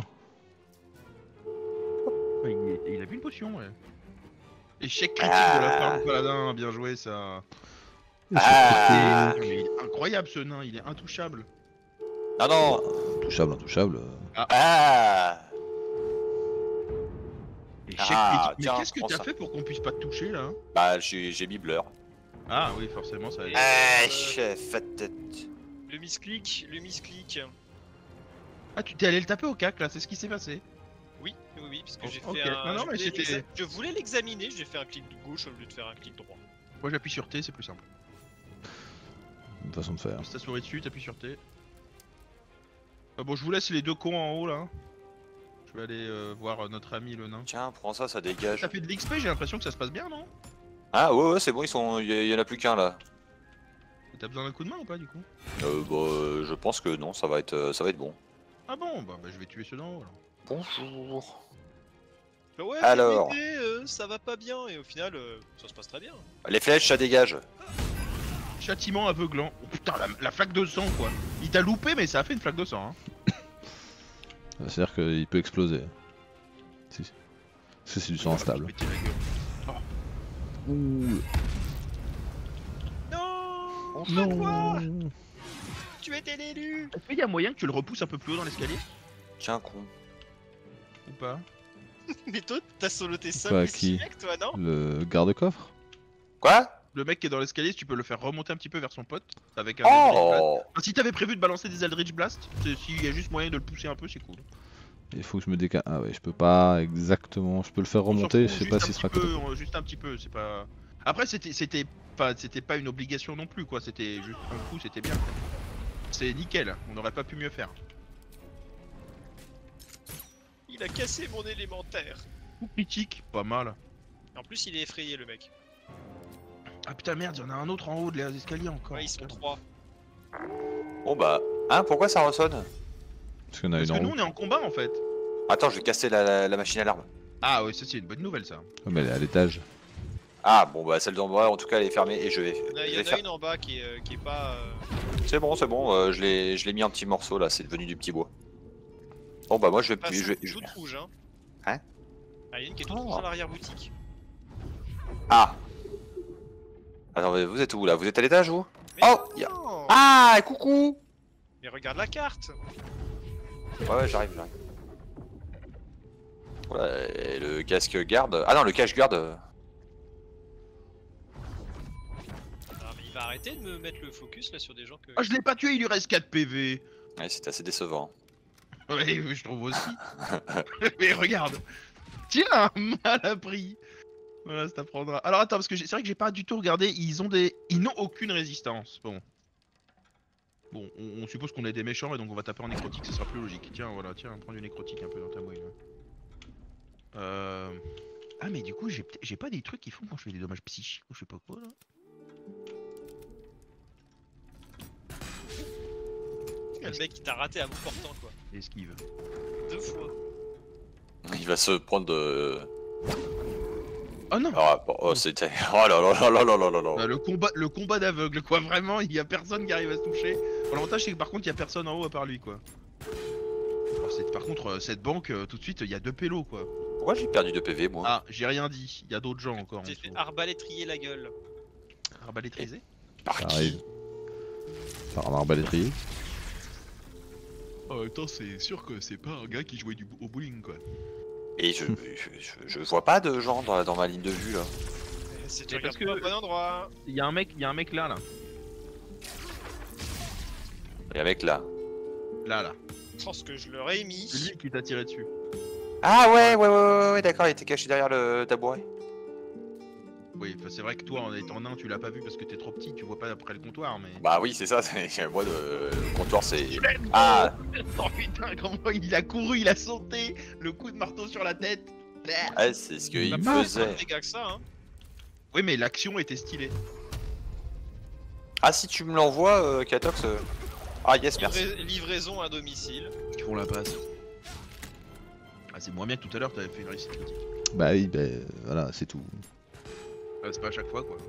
Ouais, il, est- il a vu une potion, ouais. Échec critique
Ah.
de la part du paladin, bien joué ça.
Ah.
Mais il est incroyable ce nain, il est intouchable.
Non, non
Intouchable, intouchable.
Ah
Échec
Ah,
critique.
tiens,
Mais qu'est-ce que
prends
t'as
ça.
fait pour qu'on puisse pas te toucher là?
Bah, j'ai j'ai mis blur.
Ah oui, forcément ça.
Eh, chef, tête.
Le misclick, le misclick.
Ah, tu t'es allé le taper au cac là, c'est ce qui s'est passé.
Oui, oui, oui, parce que j'ai
Ok.
fait un.
Non, non,
je
mais
voulais
c'était-
l'exa- Je voulais l'examiner, j'ai fait un clic de gauche au lieu de faire un clic droit.
Moi j'appuie sur T, c'est plus simple.
Une façon de faire.
Pose ta souris dessus, t'appuies sur T. Ah bon, je vous laisse les deux cons en haut là. Je vais aller euh, voir euh, notre ami le nain.
Tiens, prends ça, ça dégage.
Ça fait de l'X P, j'ai l'impression que ça se passe bien, non?
Ah, ouais, ouais, c'est bon, ils sont. Il y, y en a plus qu'un là.
T'as besoin d'un coup de main ou pas du coup?
Euh, bah, euh, je pense que non, ça va être, euh, ça va être bon.
Ah bon, bah, bah je vais tuer ceux d'en haut alors.
Bonjour.
Bah ouais,
Alors.
P V P, euh, ça va pas bien, et au final, euh, ça se passe très bien.
Les flèches, ça dégage.
Châtiment aveuglant. Oh putain, la, la flaque de sang quoi. Il t'a loupé, mais ça a fait une flaque de sang. Hein.
C'est-à-dire qu'il peut exploser. Si. Parce que c'est du sang instable.
Péter la gueule.
Ouh.
Non
Non.
Tu étais l'élu.
Est-ce qu'il y a moyen que tu le repousses un peu plus haut dans l'escalier?
Tiens, con.
Ou pas?
Mais toi, t'as soloté ça
Quoi,
aussi,
qui
mec, toi, non?
Le garde-coffre?
Quoi?
Le mec qui est dans l'escalier, si tu peux le faire remonter un petit peu vers son pote avec un Eldritch Blast.
Oh!
Enfin, si t'avais prévu de balancer des Eldritch Blast, c'est- s'il y a juste moyen de le pousser un peu, c'est cool.
Il faut que je me décale. Ah ouais, je peux pas exactement. Je peux le faire
On s'en
remonter,
fout,
je sais
juste
pas
un
s'il
petit
sera
peu,
capable.
euh, Juste un petit peu, c'est pas. Après, c'était, c'était, pas, c'était pas une obligation non plus, quoi. C'était juste un coup, c'était bien. C'est nickel. On n'aurait pas pu mieux faire.
Il a cassé mon élémentaire.
Coup critique, pas mal.
En plus, il est effrayé, le mec.
Ah putain merde, il y en a un autre en haut de l'escalier encore.
Ouais, ils sont trois.
Bon bah, hein, pourquoi ça ressonne?
Parce qu'on a
Parce
une
que
en
nous,
haut.
on est en combat en fait.
Attends, je vais casser la, la- la machine à alarme.
Ah ouais, ça c'est une bonne nouvelle ça.
Ouais, mais elle est à l'étage.
Ah bon bah celle d'en bas en tout cas elle est fermée et je vais,
Il y en a, il
je
y
vais
en a
faire.
une en bas qui est, euh, qui est pas... euh,
C'est bon, c'est bon, euh, je l'ai je l'ai mis en petits morceaux là, c'est devenu du petit bois. Bon bah moi je vais
pas
je vais, je-
toute rouge, hein.
Hein?
Ah, il y en a une qui est toute
Oh.
rouge dans l'arrière-boutique.
Ah. Attends, mais vous êtes où là? Vous êtes à l'étage vous?
Mais
Oh, y a-
non
Ah coucou.
Mais regarde la carte.
Ouais ouais j'arrive j'arrive. Ouais, et le casque garde. Ah non le cache garde. euh,
Ah, mais il va arrêter de me mettre le focus là sur des gens que...
Ah je l'ai pas tué, il lui reste quatre P V.
Ouais c'est assez décevant.
Ouais, je trouve aussi. Mais regarde. Tiens, mal appris. Voilà, ça t'apprendra. Alors attends, parce que j'ai- c'est vrai que j'ai pas du tout regardé. Ils ont des, ils n'ont aucune résistance. Bon. Bon, on, on suppose qu'on est des méchants et donc on va taper en nécrotique, ça sera plus logique. Tiens, voilà, tiens, prends du nécrotique un peu dans ta moelle. Euh... Ah mais du coup, j'ai peut- j'ai pas des trucs qui font quand je fais des dommages psychiques ou je sais pas quoi là.
Le mec qui t'a raté à bout portant quoi.
Esquive.
Deux fois.
Il va se prendre de.
Oh non.
Ah, bon, oh c'était. Oh là là là là là là là là.
Euh, le combat, le combat d'aveugle quoi, vraiment, il y a personne qui arrive à se toucher. Bon, l'avantage c'est que par contre, il y a personne en haut à part lui quoi. Alors, c'est- par contre, euh, cette banque, euh, tout de suite, il y a deux pélos quoi.
Pourquoi j'ai perdu de P V moi?
Ah, j'ai rien dit, il y a d'autres gens encore. en
J'ai fait
dessous.
arbalétrier la gueule.
Arbalétrisé.
Par
Ça
qui?
arrive. Par un arbalétrier.
En même temps, c'est sûr que c'est pas un gars qui jouait du, au bowling quoi.
Et je, je, je, je vois pas de gens dans, dans ma ligne de vue là.
C'est
Mais
tu
parce
regardes
que-
pas au bon endroit.
Il y a un mec, il y a un mec là, là,
Et avec là.
là, là.
Je pense que je leur ai mis.
C'est lui qui t'a tiré dessus.
Ah ouais, ouais, ouais, ouais, ouais, d'accord, il était caché derrière le tabouret.
Oui, enfin, c'est vrai que toi, en étant nain, tu l'as pas vu parce que t'es trop petit, tu vois pas après le comptoir, mais.
Bah oui, c'est ça, c'est- moi le, le comptoir c'est. Ah,
Oh putain, comment il a couru, il a sauté, le coup de marteau sur la tête.
ouais, c'est ce qu'il
Bah,
me
pas,
faisait.
Des gars que ça, hein.
Oui, mais l'action était stylée.
Ah, si tu me l'envoies, euh, Katox. euh, Ah, yes, merci.
Livra- livraison à domicile.
Ils font la passe. Ah, c'est moins bien que tout à l'heure, t'avais fait une réussite critique.
Bah oui, bah voilà, c'est tout.
Ah, c'est pas à chaque fois, quoi.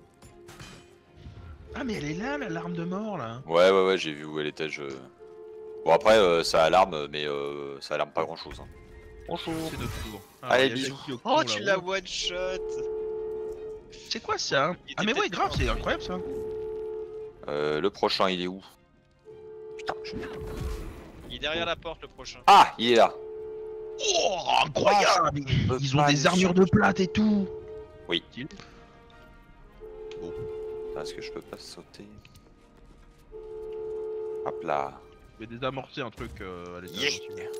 Ah, mais elle est là, l'alarme de mort, là.
Ouais, ouais, ouais, j'ai vu où elle était. Je... Bon, après, euh, ça alarme, mais euh, ça alarme pas grand chose. Hein. Bonjour.
C'est notre tour.
Allez,
il y a
bisous.
Jackie au
Oh,
con,
tu
là.
l'as one shot.
C'est quoi ça?
Il était
Ah, mais ouais,
peut-être
grave,
mort.
c'est incroyable ça.
Euh, le prochain, il est où? Putain, je...
Il est derrière la porte le prochain.
Ah, il est là.
Oh, incroyable!
peut
Ils ont
pas
des
le
armures de plate et tout.
Oui.
Stylé.
Est-ce que je peux pas sauter? Hop là.
Je vais désamorcer un truc euh, à l'étage.
Yeah.
si tu veux.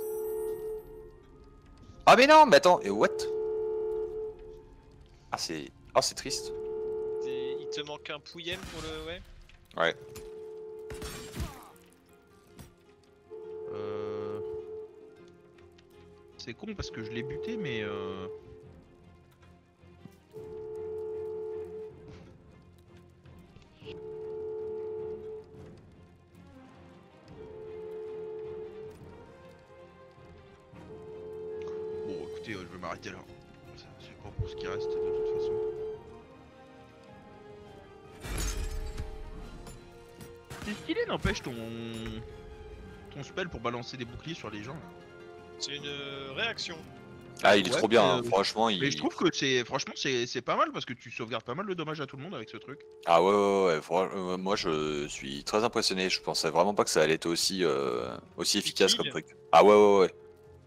Ah, mais non, mais attends, et what? Ah, c'est. Ah, c'est triste.
T'es- Il te manque un pouillem pour le. Ouais.
Ouais.
Euh... C'est con parce que je l'ai buté, mais euh... Bon, écoutez, euh, je vais m'arrêter là. Ça, c'est pas pour ce qui reste de toute façon. stylé, n'empêche ton ton spell pour balancer des boucliers sur les gens. Là.
C'est une euh, réaction.
Ah, il est
Ouais,
trop bien,
mais,
hein.
euh,
Franchement. Il...
Mais je trouve que c'est franchement c'est c'est pas mal parce que tu sauvegardes pas mal de dommages à tout le monde avec ce truc.
Ah ouais, ouais, ouais. fran- euh, Moi, je suis très impressionné. Je pensais vraiment pas que ça allait être aussi, euh, aussi efficace
Utile.
comme truc. Ah ouais, ouais, ouais.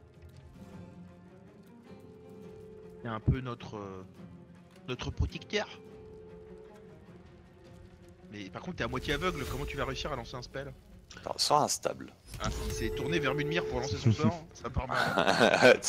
C'est un peu notre euh, notre protecteur. Mais par contre, t'es à moitié aveugle. Comment tu vas réussir à lancer un spell?
Attends, sort instable.
Ah, il s'est tourné vers Munmir pour lancer son sort. Ça part mal.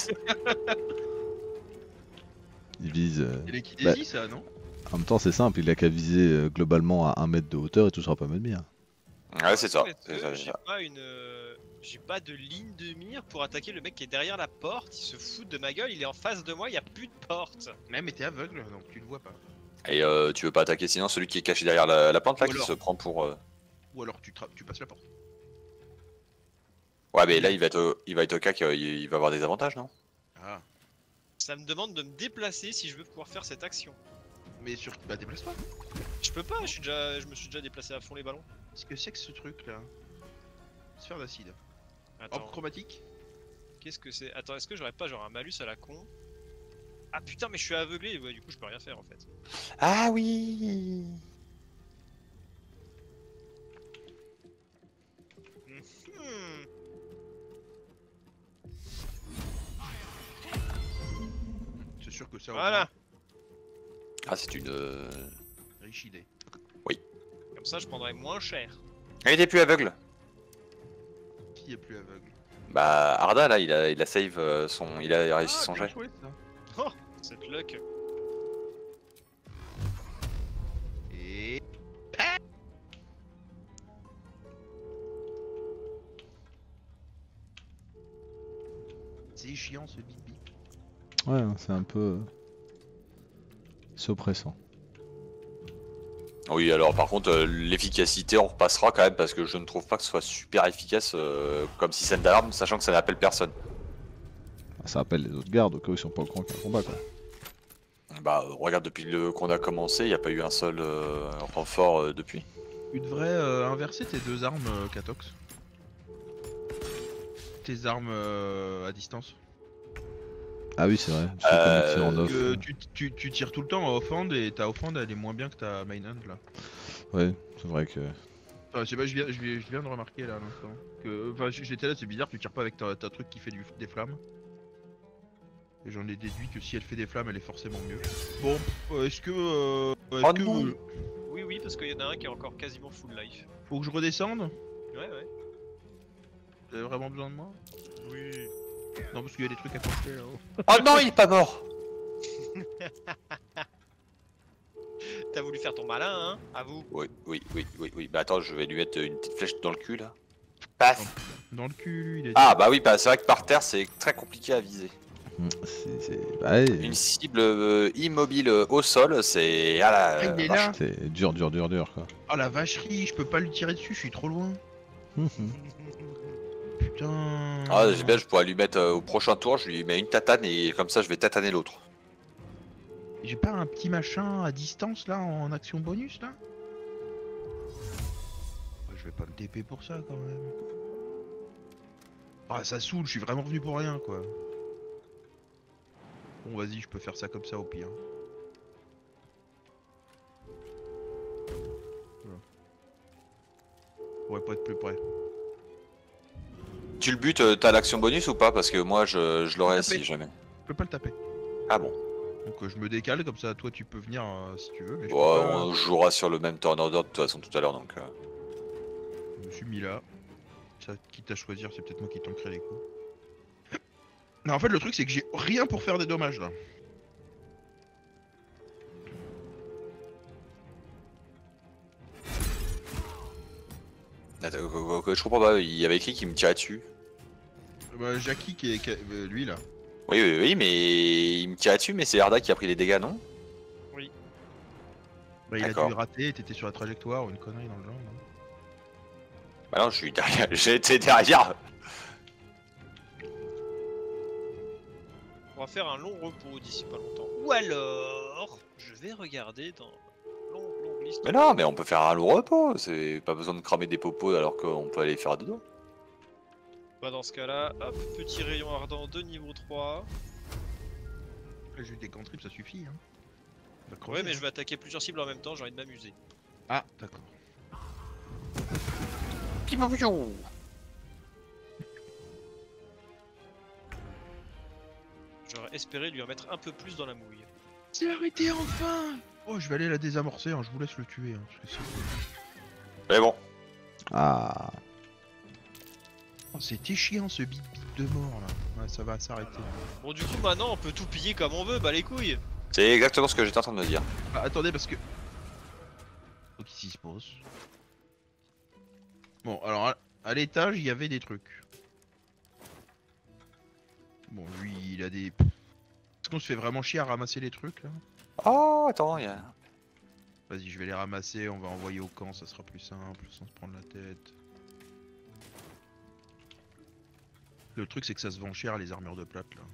Il vise. euh,
Il est qui
Bah.
désie ça, non?
En même temps, c'est simple, il a qu'à viser euh, globalement à un mètre de hauteur et tout sera pas mal bien.
Ouais, c'est ça.
Est-ce
c'est
que
ça, c'est
J'ai
ça.
pas une, euh, j'ai pas de ligne de mire pour attaquer le mec qui est derrière la porte. Il se fout de ma gueule. Il est en face de moi. Il y a plus de porte.
Ouais, mais t'es aveugle, donc tu le vois pas.
Et euh, tu veux pas attaquer sinon celui qui est caché derrière la, la plante là
Ou
qui
alors.
se prend pour. euh,
Ou alors tu, tra- tu passes la porte.
Ouais, mais là il va être au, il va être au cas qu'il il va avoir des avantages, non?
Ah.
Ça me demande de me déplacer si je veux pouvoir faire cette action.
Mais sur. Bah déplace-toi.
Je peux pas. Je suis déjà, je me suis déjà déplacé à fond les ballons.
Qu'est-ce que c'est que ce truc là? Sphère d'acide.
Attends.
Orbe chromatique.
Qu'est-ce que c'est? Attends, est-ce que j'aurais pas genre un malus à la con? Ah putain, mais je suis aveuglé, ouais, du coup je peux rien faire en fait.
Ah oui.
Hmm.
C'est sûr que ça. au
Voilà,
Ah, c'est une. euh,
moins, riche idée.
comme ça je prendrais moins cher.
Ah, il était plus aveugle.
Qui est plus aveugle?
Bah, Arda là, il a, il a save euh, son. Il a réussi
Ah,
son
bien
jet.
joué, ça.
Oh, cette luck.
Et. C'est chiant ce bip bip.
Ouais, hein, c'est un peu. euh, C'est oppressant.
Oui, alors par contre, euh, l'efficacité, on repassera quand même parce que je ne trouve pas que ce soit super efficace euh, comme système d'alarme, sachant que ça n'appelle personne.
Ça appelle les autres gardes au cas où ils sont pas au courant qu'il y a un combat quoi.
Bah, euh, regarde, depuis le qu'on a commencé, il n'y a pas eu un seul euh, renfort euh, depuis.
Tu devrais euh, inverser tes deux armes, euh, Katox. Tes armes euh, à distance.
Ah oui, c'est vrai. Je fais
Euh,
comme tir en off.
Que tu, tu, tu tires tout le temps à offhand et ta offhand elle est moins bien que ta main hand là.
Ouais, c'est vrai que.
Enfin, je sais pas, je viens, je viens, je viens de remarquer là à l'instant. Que, enfin, j- j'étais là, c'est bizarre, tu tires pas avec ta, ta truc qui fait du, des flammes. Et j'en ai déduit que si elle fait des flammes, elle est forcément mieux. Bon, euh, est-ce que. Euh, est-ce
Oh
que
non.
euh,
Oui, oui, parce qu'il y en a un qui est encore quasiment full life.
faut que je redescende?
Ouais, ouais.
Vous avez vraiment besoin de moi?
Oui.
Non, parce qu'il y a des trucs à porter là-haut.
Oh non, il est pas mort.
T'as voulu faire ton malin, hein? À vous.
Oui, oui, oui, oui, oui. Bah attends, je vais lui mettre une petite flèche dans le cul là. Paf.
Dans le cul, lui, il est.
Ah bah oui, bah c'est vrai que par terre c'est très compliqué à viser.
Hmm, C'est. c'est- Bah, ouais,
Une cible euh, immobile euh, au sol, c'est ah la
Ah, il est
vache.
là.
c'est dur, dur, dur, dur quoi.
Oh la vacherie, je peux pas lui tirer dessus, je suis trop loin.
Mhm.
Putain.
Ah, j'ai bien, je pourrais lui mettre euh, au prochain tour, je lui mets une tatane et comme ça je vais tataner l'autre.
J'ai pas un petit machin à distance là en action bonus là? Oh, je vais pas me T P pour ça quand même. Ah ça saoule, je suis vraiment venu pour rien quoi. Bon vas-y, je peux faire ça comme ça au pire. Voilà. Je pourrais pas être plus près.
Tu le butes, euh, t'as l'action bonus ou pas? Parce que moi je, je l'aurais
Tapé.
si jamais.
Je peux pas le taper.
Ah bon.
Donc euh, je me décale comme ça, toi tu peux venir euh, si tu veux. Mais je,
Bon,
peux pas,
on jouera sur le même turn order de toute façon tout à l'heure donc. euh.
je me suis mis là. Ça, quitte à choisir, c'est peut-être moi qui tankerai les coups. Non, en fait, le truc c'est que j'ai rien pour faire des dommages là.
Attends, euh, euh, je comprends pas, il y avait écrit qu'il me tirait dessus.
Bah, Jackie qui est. qui est- euh, lui là.
Oui, oui, oui, mais il me tirait dessus, mais c'est Arda qui a pris les dégâts, non?
Bah, il a
D'accord.
dû rater, t'étais sur la trajectoire ou une connerie dans le genre. non
Bah non, je suis derrière, j'étais derrière.
On va faire un long repos d'ici pas longtemps. Ou alors, je vais regarder dans l'ong- l'onglet égoïste.
Mais non, mais on peut faire un long repos. C'est pas besoin de cramer des popos alors qu'on peut aller faire dedans.
Bah dans ce cas-là, hop, petit rayon ardent de niveau trois.
Après, j'ai eu des cantrips, ça suffit. Hein. On va
Ouais,
crever,
mais
hein.
je vais attaquer plusieurs cibles en même temps, j'ai envie de m'amuser.
Ah, d'accord.
J'aurais espéré lui en mettre un peu plus dans la mouille.
C'est arrêté enfin. Oh, je vais aller la désamorcer, hein. Je vous laisse le tuer. Hein, parce que c'est-
Mais bon,
Ah.
oh, c'était chiant ce bip bip de mort là. Ouais, ça va s'arrêter.
Bon du coup maintenant on peut tout piller comme on veut, bah les couilles.
c'est exactement ce que j'étais en train de me dire.
Ah, attendez parce que. Oh, qu'est-ce qui se passe? Bon, alors à, à l'étage il y avait des trucs. Bon, lui il a des. Est-ce qu'on se fait vraiment chier à ramasser les trucs là?
Oh, attends, il y a...
Vas-y, je vais les ramasser, on va envoyer au camp, ça sera plus simple sans se prendre la tête. Le truc c'est que ça se vend cher les armures de plate là.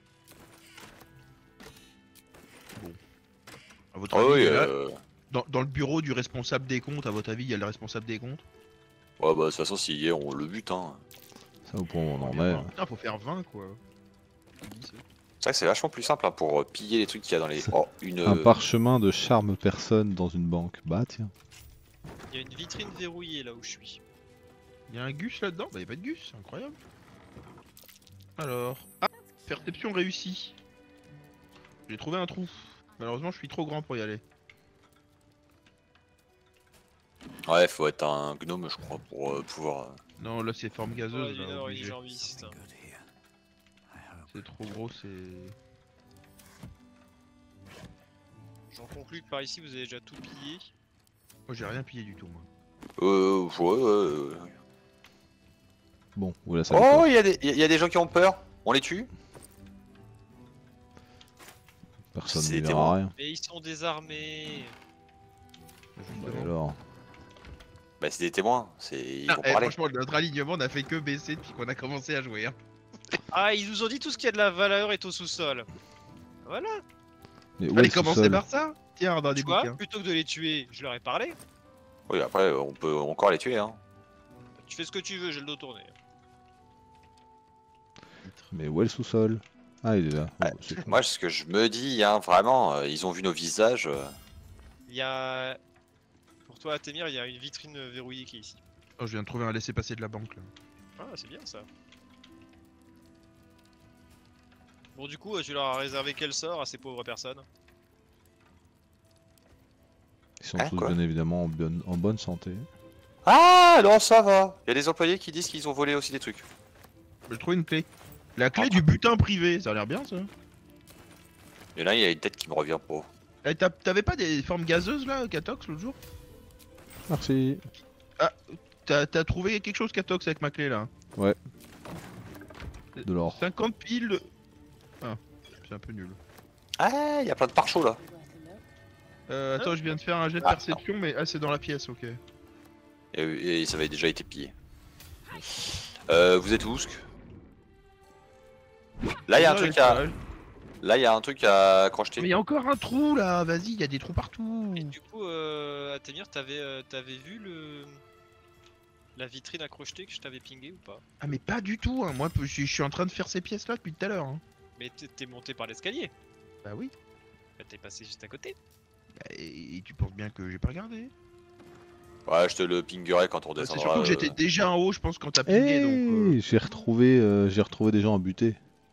Bon. À votre
Oh,
avis,
oui,
il y a là-
euh...
dans, dans le bureau du responsable des comptes, à votre avis, il y a le responsable des comptes?
ouais, bah de toute façon, s'il y est, on le bute. Hein.
Ça, au point où on en
Combien
est.
vingt Putain, faut faire vingt quoi.
C'est vrai que c'est vachement plus simple hein, pour euh, piller les trucs qu'il y a dans les. Oh, une.
Un
euh,
parchemin de charme personne dans une banque. Bah tiens.
Il y a une vitrine verrouillée là où je suis.
Il y a un gus là-dedans? Bah, il y a pas de gus, c'est incroyable. Alors. Ah, perception réussie. J'ai trouvé un trou. Malheureusement, je suis trop grand pour y aller.
Ouais, faut être un gnome, je crois, pour euh, pouvoir. euh,
Non, là c'est forme
Ouais,
gazeuse.
du
là,
Nord, il est
obligé.
jambiste.
C'est trop gros, c'est.
J'en conclus que par ici vous avez déjà tout pillé.
Moi j'ai rien pillé du tout, moi.
Euh. Ouais, ouais, ouais.
Bon, voilà ça.
Oh, il y, a des- il y a des gens qui ont peur. On les tue.
Personne ne
c'était
verra
bon.
rien.
Mais ils sont désarmés.
Bah, alors.
Bah, c'est des témoins. C'est. Ils
Ah,
vont
eh,
parler.
franchement, notre alignement n'a fait que baisser depuis qu'on a commencé à jouer. Hein.
Ah, ils nous ont dit tout ce qui a de la valeur est au sous-sol. Voilà.
Mais où est
Allez,
le
commencez
sous-sol
par ça. Tiens, dans des
Tu vois,
bouquins.
plutôt que de les tuer, je leur ai parlé.
Oui, après, on peut encore les tuer. Hein.
Tu fais ce que tu veux, j'ai le dos tourné.
Mais où est le sous-sol? Ah, il est là.
Ouais.
Oh, c'est con.
Moi, ce que je me dis, hein, vraiment, euh, ils ont vu nos visages. euh,
Il y a. Pour toi, Atemir, il y a une vitrine verrouillée qui est ici.
Oh, je viens de trouver un laissez-passer de la banque là.
Ah, c'est bien ça. Bon, du coup, tu leur as réservé quel sort à ces pauvres personnes?
Ils sont
Hein,
tous
quoi
bien évidemment en bonne, en bonne santé.
Ah, non, ça va. Il y a des employés qui disent qu'ils ont volé aussi des trucs.
J'ai trouvé une clé. La clé
Ah.
du butin privé, ça a l'air bien ça.
Et là, il y a une tête qui me revient pas.
Eh, t'as- T'avais pas des formes gazeuses là, Catox, l'autre jour?
Merci.
T'as t'as trouvé quelque chose, Catox, avec ma clé là?
De l'or.
cinquante piles de... Ah, c'est un peu nul.
Ah, il y a plein de pare-chocs là.
Euh, attends, je viens de faire un jet de
Ah,
perception, mais ah, c'est dans la pièce, ok.
Et, et ça avait déjà été pillé. Euh, vous êtes où, Sk Là, il y a un
Non,
truc
les
à.
toiles.
Là, il y a un truc à crocheter.
Mais il y a encore un trou là, vas-y, il y a des trous partout.
Et du coup, euh, Atemir, t'avais euh, t'avais vu le. La vitrine à crocheter que je t'avais pingé ou pas?
Ah, mais pas du tout, hein. Moi je je suis en train de faire ces pièces là depuis tout à l'heure. Hein.
Mais t'es t'es monté par l'escalier.
Bah oui.
Bah, t'es passé juste à côté.
Bah, et, et tu penses bien que j'ai pas regardé?
Ouais, je te le pinguerai quand on
Bah, c'est
descendra.
surtout que j'étais
euh,
déjà en haut, je pense, quand t'as
Eh,
pingé, donc... euh,
j'ai retrouvé, euh, j'ai retrouvé des gens à buter.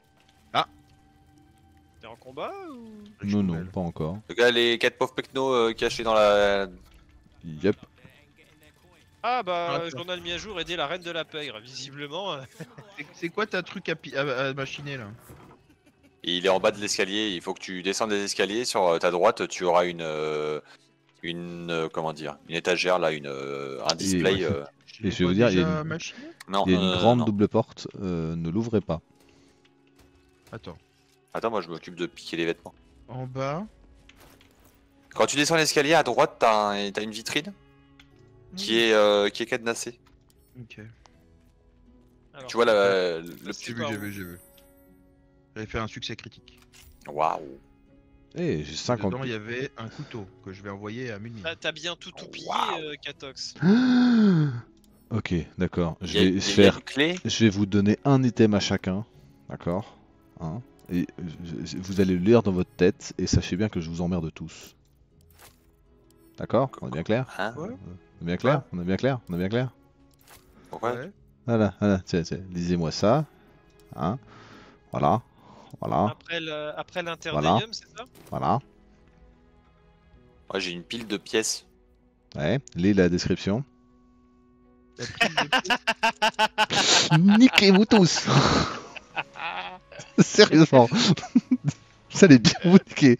T'es en combat ou.
je
Non,
suis
non,
belle.
pas encore.
Le gars, les quatre pauvres pecnos euh, cachés dans la.
Yep.
Ah bah,
Ah,
euh,
ça.
journal mis à jour, aider la reine de la pègre. Visiblement, euh,
C'est- C'est quoi ta truc à, pi- à, à machiner là?
Il est en bas de l'escalier. Il faut que tu descendes des escaliers. Sur euh, ta droite, tu auras une. euh, Une. euh, Comment dire? Une étagère là, une, euh, un display.
ouais.
euh,
Et je vais
pas
vous dire, il y a
déjà
une-
machiné
Non,
Il y a une
euh,
grande
non.
double porte, euh, ne l'ouvrez pas.
Attends.
Attends, moi je m'occupe de piquer les vêtements.
En bas.
Quand tu descends l'escalier à droite, t'as un- t'as une vitrine qui est, euh, qui est cadenassée.
Ok.
alors,
Tu vois la, le
c'est
petit.
J'ai vu,
par
j'ai
où
vu, j'ai vu. J'avais fait un succès critique.
Waouh.
Eh, j'ai cinquante.
Dedans, il y avait un couteau que je vais envoyer à Muni.
T'as- T'as bien tout oublié, euh, Katox.
Ok, d'accord. Je
Il y a-
vais
il y a
faire.
une clé.
Je vais vous donner un item à chacun, d'accord, hein, et je- je- vous allez le lire dans votre tête et sachez bien que je vous emmerde tous. D'accord? On est bien clair?
Hein
Ouais.
On est bien clair? On est bien clair? On est bien clair?
Pourquoi
Ouais.
Voilà, voilà, tiens, tiens, lisez-moi ça, hein, voilà, voilà,
Après le- après l'Interdenium, c'est ça?
voilà,
Moi j'ai une pile de pièces.
ouais, lis la description.
La pile de pièces.
Niquez-vous tous! Sérieusement, vous allez bien vous niquer.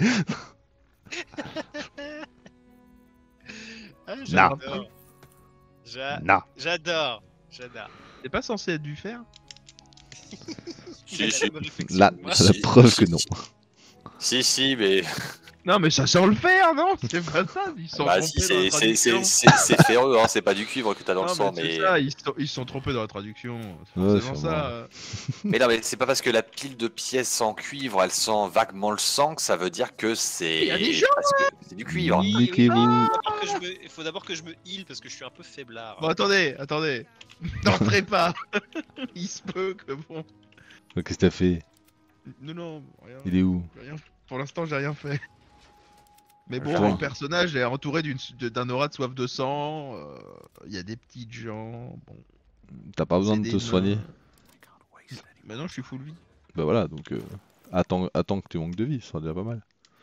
Ah,
Non.
j'adore. J'a-
Non.
J'adore. J'adore.
C'est pas censé être du fer?
Il a
Si,
la
si.
même réflexion
Là,
que moi.
c'est la
Si,
preuve
si,
que non.
Si, si, mais.
Non mais ça sent le fer, non? C'est pas ça, ils se sont
Bah,
trompés
si,
dans la
c'est- c'est c'est-
traduction.
c'est- c'est ferreux, hein, c'est pas du cuivre que t'as dans
Non,
le sang,
mais
mais.
c'est ça, ils se sont, ils se sont trompés dans la traduction. C'est
Ouais,
forcément
sûrement.
ça. euh.
Mais non, mais c'est pas parce que la pile de pièces en cuivre elle sent vaguement le sang que ça veut dire que c'est.
Il y a des gens,
parce que c'est du cuivre.
Oui, oui,
Niquez-vous.
Il faut d'abord que je me- il faut d'abord que je me heal parce que je suis un peu faiblard.
Bon attendez, attendez. N'entrez pas. Il se peut que bon.
Qu'est-ce que t'as fait?
Non, non, rien.
Il est où?
rien. Pour l'instant, j'ai rien fait. Mais bon,
Bon.
mon personnage est entouré d'une- de- d'un aura de soif de sang. euh, Il y a des petites gens. Bon,
T'as pas besoin
c'est
de
des
te soigner?
nains. Bah non, je suis full vie.
Bah voilà, donc euh, attends, attends que tu manques de vie, ça sera déjà pas mal.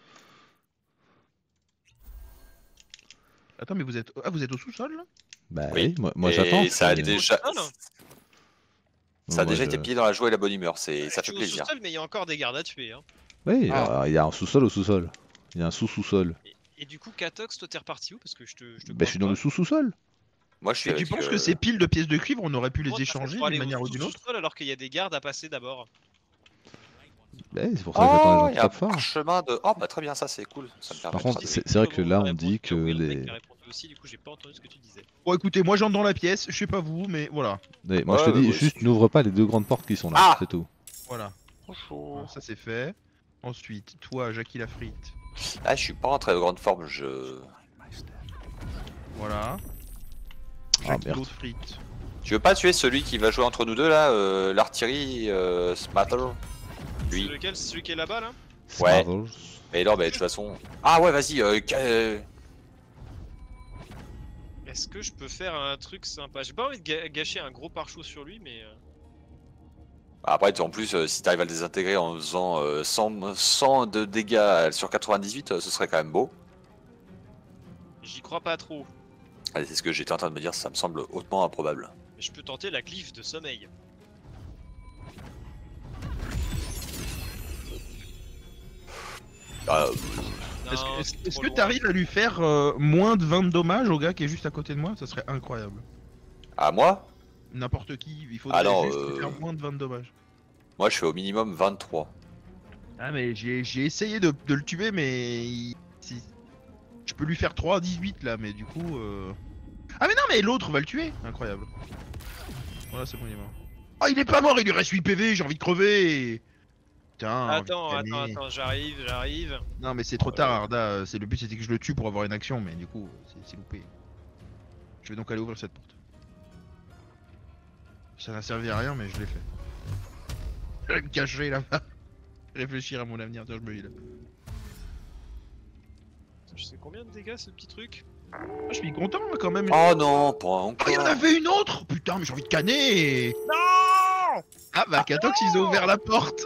Attends, mais vous êtes, ah, vous êtes au sous-sol là?
Bah
Oui.
oui, moi, moi
Et
j'attends.
ça a
mais-
déjà.
Ah, non.
Ça a
Moi,
déjà
je-
été plié dans la joie et la bonne humeur, c'est ça
Je
fait
suis au
plaisir.
sous-sol, mais il y a encore des gardes à tuer. Hein.
Oui,
Ah.
alors, il y a un sous-sol au sous-sol. Il y a un sous-sous-sol.
Et, et du coup, Katox, toi t'es reparti où? Parce que je te. Je te
Bah je suis dans le sous-sous-sol.
Moi je suis
Et tu
avec,
penses
euh,
que ces piles de pièces de cuivre, on aurait pu les
Comment t'as fait
échanger
pour
d'une
aller au
manière ou d'une autre?
sous-sol alors qu'il y a des gardes à passer d'abord.
Bah, c'est pour ça que j'attends
Oh,
les gens
il
qui
y a un
tapent fort.
parchemin de. Oh bah très bien, ça c'est cool. Ça me permet
Par
de
contre,
travailler.
c'est c'est vrai que là on
T'as
dit
répondu,
que
oui, le mec
les.
qui a répondu aussi, du coup j'ai pas entendu ce que tu disais.
Bon, écoutez, moi j'entre dans la pièce, je sais pas vous, mais voilà.
Ouais, moi je te
Ouais,
dis
ouais,
juste
c'est-
n'ouvre pas les deux grandes portes qui sont là,
Ah
c'est tout.
Voilà. Bon, ça c'est fait. Ensuite, toi, Jackie la frite.
Ah, je suis pas en très grande forme, je.
Voilà.
Ah,
Jackie
merde.
l'autre frite.
Tu veux pas tuer celui qui va jouer entre nous deux là, euh, l'artillerie euh, Smatter
C'est
Lui.
lequel? C'est celui qui est là-bas là?
Ouais.
Smartles.
Mais non, mais de toute façon. Ah ouais, vas-y. Euh, ca- euh,
Est-ce que je peux faire un truc sympa? J'ai pas envie de ga- gâcher un gros pare-chaud sur lui, mais. euh,
Après, en plus, euh, si t'arrives à le désintégrer en faisant euh, cent, cent de dégâts sur quatre-vingt-dix-huit, euh, ce serait quand même beau.
J'y crois pas trop.
Allez, c'est ce que j'étais en train de me dire, ça me semble hautement improbable.
Mais je peux tenter la glyphe de sommeil.
Ah,
Non,
Est-ce que- est-ce
c'est
est-ce
trop
que
loin.
t'arrives à lui faire euh, moins de vingt de dommages au gars qui est juste à côté de moi? Ça serait incroyable.
à moi
N'importe qui, il faudrait
Ah non,
juste lui
euh,
faire moins de vingt de dommages.
Moi, je fais au minimum vingt-trois.
Ah mais j'ai j'ai essayé de, de le tuer mais... il- si- Je peux lui faire trois à dix-huit là mais du coup... euh, Ah mais non mais l'autre va le tuer. Incroyable. Voilà c'est bon il est mort. Ah il est pas mort, il lui reste huit P V, j'ai envie de crever. Putain.
Attends,
envie de
attends,
canner.
attends, j'arrive, j'arrive.
Non mais c'est trop tard Arda, euh, c'est le but c'était que je le tue pour avoir une action mais du coup c'est- c'est loupé. Je vais donc aller ouvrir cette porte. Ça n'a servi à rien mais je l'ai fait. Je vais me cacher là-bas. Réfléchir à mon avenir, tiens je me heal.
Je sais combien de dégâts ce petit truc?
Ah, je suis content hein, quand même.
Oh non, pas
Oh, il y en
encore.
avait une autre. Putain mais j'ai envie de canner.
Non!
Ah bah Katox ils ont ouvert la porte.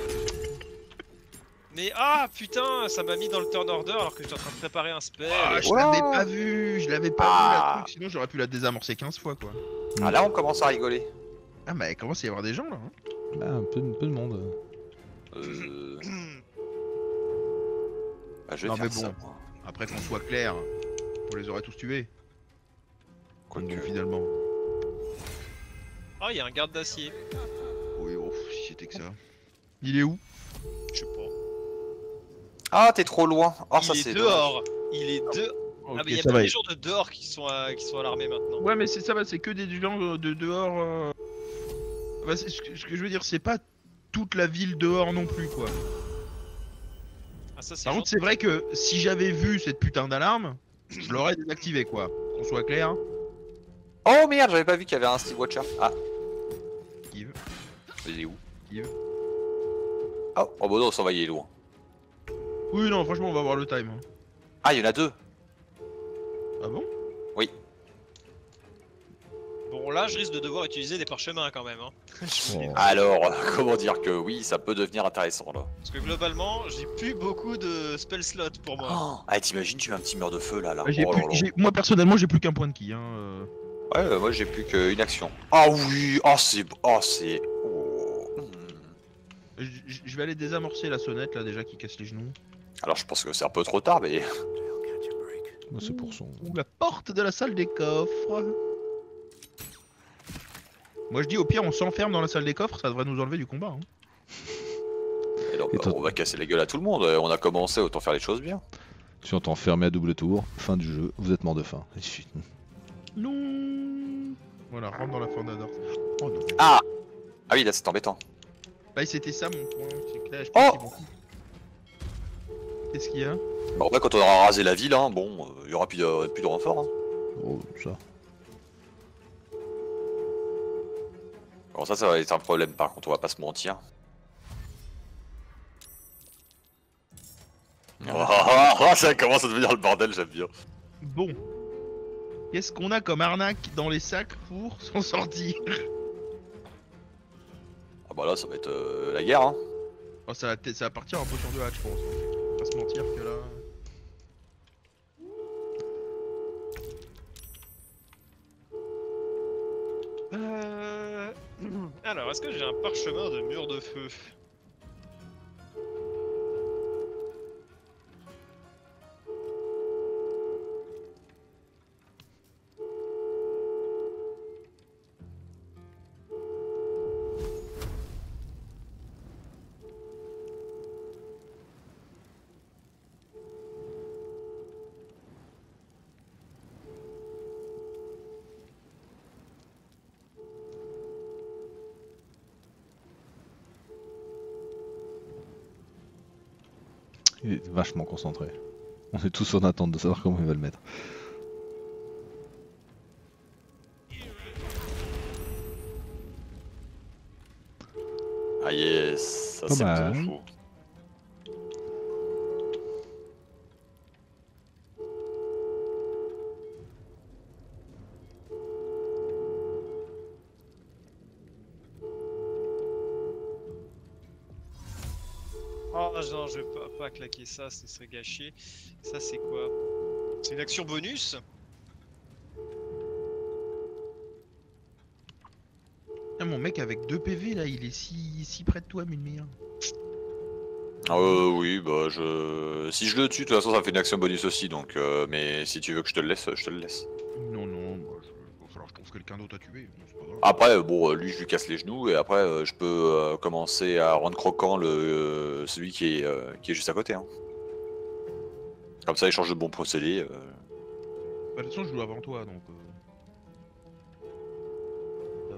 Mais ah putain, ça m'a mis dans le turn order alors que j'étais en train de préparer un spell.
Ah, je
Wow.
l'avais pas vu, je l'avais pas vu
Ah.
la truc, sinon j'aurais pu la désamorcer quinze fois quoi.
Ah là, on commence à rigoler.
Ah bah il commence à y avoir des gens là. Hein.
Bah, un peu, un peu de monde.
Euh... bah, je vais
Non,
faire
mais
ça,
bon.
moi.
Après qu'on soit clair, on les aurait tous tués.
Quoique.
Donc, finalement.
Ah, il y a un garde d'acier.
Oui, oh, si c'était que ça. Il est où?
Je sais pas.
Ah, t'es trop loin. Oh, ça
il est
c'est
dehors. Il est dehors.
Ok,
Ah mais il y a
ça
pas
va.
des gens de dehors qui sont à, qui sont à l'armée maintenant.
Ouais mais c'est ça va, c'est que des gens euh, de dehors. euh. Bah, c'est- ce, que, ce que je veux dire c'est pas toute la ville dehors non plus quoi.
Ah, ça, c'est
Par contre,
gentil.
c'est vrai que si j'avais vu cette putain d'alarme, je l'aurais désactivé quoi. Qu'on soit clair.
Oh merde, j'avais pas vu qu'il y avait un Steve Watcher. Ah,
Yves.
il est où?
Yves.
Oh, oh bah non, ça va, il est loin.
Oui, non, franchement, on va voir le time. hein.
Ah, il y en a deux.
Ah bon?
Bon, là, je risque de devoir utiliser des parchemins quand même. Hein. Je vous le dis.
Oh.
Alors, comment dire que oui, ça peut devenir intéressant là.
Parce que globalement, j'ai plus beaucoup de spell slots pour moi.
Oh, ah, t'imagines, tu mets un petit mur de feu là, là.
J'ai
Oh
plus-
là là.
j'ai- Moi, personnellement, j'ai plus qu'un point de ki. Hein. euh.
Ouais, euh, moi j'ai plus qu'une action. Ah oui, oh c'est... Oh c'est... Oh. Hmm.
Je je vais aller désamorcer la sonnette là déjà qui casse les genoux.
Alors je pense que c'est un peu trop tard, mais...
Bah, c'est pour son.
Ou la porte de la salle des coffres. Moi je dis au pire on s'enferme dans la salle des coffres, ça devrait nous enlever du combat. Hein.
Et donc,
Et
bah,
toi-
on va casser la gueule à tout le monde, on a commencé, autant faire les choses bien.
Tu entends fermer à double tour, fin du jeu, vous êtes mort de faim. Et chut.
Non. Voilà, rentre dans la Fornador. Oh non.
Ah Ah oui, là c'est embêtant.
Bah c'était ça mon point, c'est clair. Je
Oh
pense qu'ils vont- Qu'est-ce qu'il y a?
Bon, après quand on aura rasé la ville, hein, bon, il y aura plus de, plus de renfort. Hein.
Oh, ça.
Bon ça, ça va être un problème par contre, on va pas se mentir. Oh, ça commence à devenir le bordel, j'aime bien.
Bon. Qu'est-ce qu'on a comme arnaque dans les sacs pour s'en sortir?
Ah bah là ça va être euh, la guerre, hein.
Oh, ça, va t- ça va partir en potion de hache, je pense. hein. On va pas se mentir que là.
Euh... Alors, est-ce que j'ai un parchemin de mur de feu?
Il est vachement concentré. On est tous en attente de savoir comment il va le mettre.
Ah yes, ça
Pas
c'est
mal.
bon fou.
Oh non, je vais pas, pas claquer ça, ce serait gâché. Ça, c'est quoi? C'est une action bonus?
Ah, mon mec avec deux P V là, il est si, si près de toi, mine mire.
Euh oui, bah je... Si je le tue, de toute façon ça me fait une action bonus aussi, donc... Euh, mais si tu veux que je te le laisse, je te le laisse.
Non, non, bah, je... va falloir que je trouve quelqu'un d'autre à tuer. Bon, c'est pas grave.
Après, bon, lui je lui casse les genoux, et après euh, je peux euh, commencer à rendre croquant le, euh, celui qui est, euh, qui est juste à côté. Hein. Comme ça, échange de bons procédés. Euh...
Bah, de toute façon, je joue avant toi donc. Euh... Ça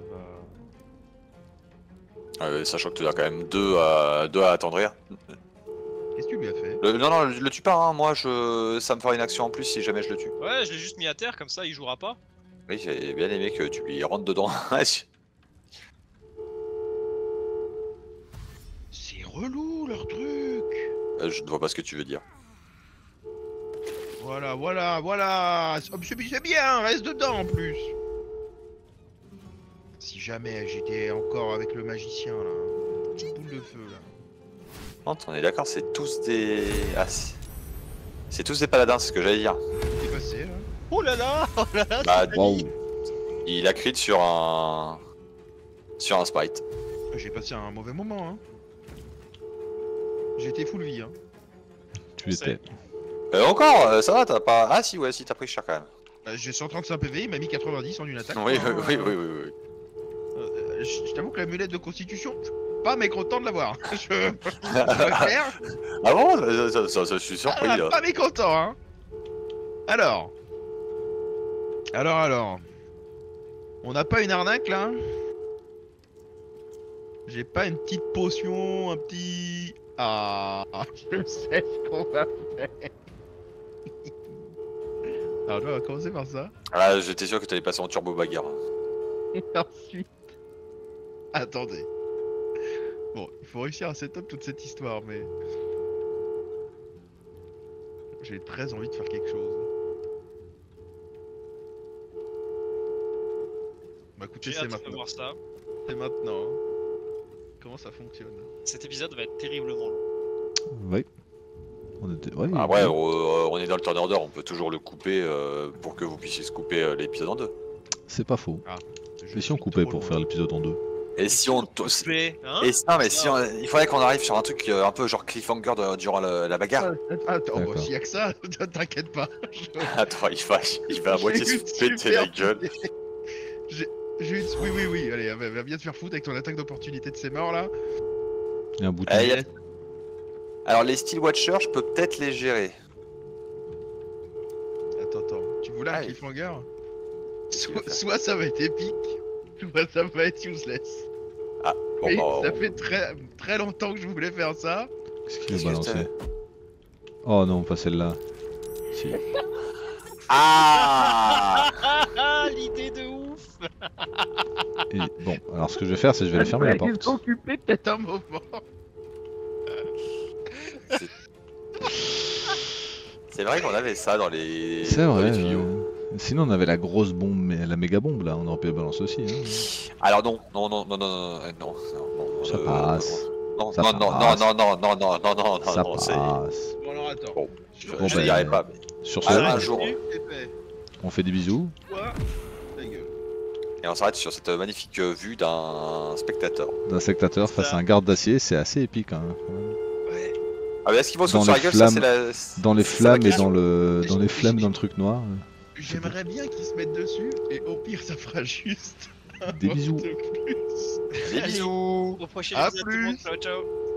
va.
Euh, sachant que tu as quand même deux à, deux à attendrir.
Qu'est-ce que tu lui as fait?
Le- non, non, le, le tue pas, hein. Moi je, ça me fera une action en plus si jamais je le tue.
Ouais, je l'ai juste mis à terre, comme ça, il jouera pas.
Oui, j'ai bien aimé que tu lui rentres dedans.
C'est relou leur truc!
Euh, je ne vois pas ce que tu veux dire.
Voilà, voilà, voilà! C'est c'est bien, reste dedans en plus! Si jamais j'étais encore avec le magicien là, petite boule de feu là.
Non, on est d'accord, c'est tous des... Ah, c'est c'est tous des paladins, c'est ce que j'allais dire.
Qu'est-ce qui est passé là?
Oh là là, oh là là,
Bah,
Waouh.
il a crit sur un... Sur un sprite.
J'ai passé un mauvais moment hein. J'étais full vie hein.
Tu
On sait.
étais.
Euh, encore, euh, ça va, t'as pas... Ah si, ouais, si, t'as pris cher quand même.
Euh, J'ai cent trente-cinq P V, il m'a mis quatre-vingt-dix en une attaque.
Oui,
hein.
oui, oui, oui, oui, oui.
Euh, je je t'avoue que l'amulette de constitution, je suis pas mécontent de l'avoir. je je préfère.
Ah bon, ça, ça, ça, ça, je suis surpris
Ah,
là.
pas mécontent hein. Alors. Alors, alors. On n'a pas une arnaque là? J'ai pas une petite potion, un petit... Ah, je sais ce qu'on va faire. Alors, on va commencer par ça.
Ah, j'étais sûr que t'allais passer en turbo bagarre.
Et ensuite... Attendez. Bon, il faut réussir à setup toute cette histoire, mais... J'ai très envie de faire quelque chose. Bah écoutez,
J'ai
c'est
hâte de
maintenant.
voir ça.
C'est maintenant. hein. Comment ça fonctionne?
Cet épisode va être terriblement long.
Oui. On était... ouais,
Ah
oui.
ouais, on, on est dans le turn order, on peut toujours le couper euh, pour que vous puissiez se couper euh, l'épisode en deux.
C'est pas faux.
Je
Et si on
suis
coupait
trop
pour
loin.
faire l'épisode en deux?
Et si on...
Coupé, hein
Et non mais si on... il faudrait qu'on arrive sur un truc euh, un peu genre cliffhanger de- durant la, la bagarre.
Ah, Attends,
D'accord.
bah, s'il y a que ça, t'inquiète pas. Je-
Attends, il va, il va à moitié
J'ai
se
une
péter
super
la gueule.
J'ai j'ai une... Oui, oui, oui, allez, va va bien te faire foutre avec ton attaque d'opportunité de ces morts là.
Il y a un bouton.
Eh, y a- Alors les Steel Watchers, je peux peut-être les gérer.
Attends, attends, tu voulais un
Ah,
cliffhanger?
Qu'est-ce qu'il
Soit,
veut faire
soit ça va être épique, soit ça va être useless.
Bon,
Mais
bah,
ça
on-
fait très, très longtemps que je voulais faire ça.
Qu'est-ce qu'il
Qu'est-ce
veut
que
balancer?
c'était
Oh non, pas celle-là. Si.
Ah
Ah, l'idée de ouf.
Et bon, alors ce que je vais faire, c'est que je vais aller fermer la porte.
Occuper peut-être un moment.
C'est vrai qu'on avait ça dans les...
C'est
dans
vrai.
les tuyaux.
euh, Sinon, on avait la grosse bombe, mais la méga bombe là, on aurait pu la balancer aussi. Hein.
Alors non, non, non, non, non, non, non, non, non,
Ça
euh,
passe.
Non,
Ça
non, non, non,
passe.
non, non, non, non, non, non,
Ça
non, c'est...
passe.
Bon alors attends.
Bon,
Je-
je,
Bon,
je
ben,
n'y arrive pas. mais-
Sur ce,
Ah, un jour.
C'est fait.
on fait des bisous.
Toi, ta gueule.
Et on s'arrête sur cette magnifique vue d'un spectateur.
D'un spectateur face
Ça.
à un garde d'acier, c'est assez épique. Hein.
Ouais.
Ah mais est-ce qu'il faut se
Dans
sur la
les
gueule, ça c'est
flammes-
la...
Dans les
c'est la
flammes et
question.
dans le dans les flammes dans le truc noir.
J'aimerais bien qu'ils se mettent dessus et au pire ça fera juste un
Des
vote
bisous.
de plus.
Des bisous.
Au prochain
À
épisode, tout le monde.
plus.
Ciao, ciao.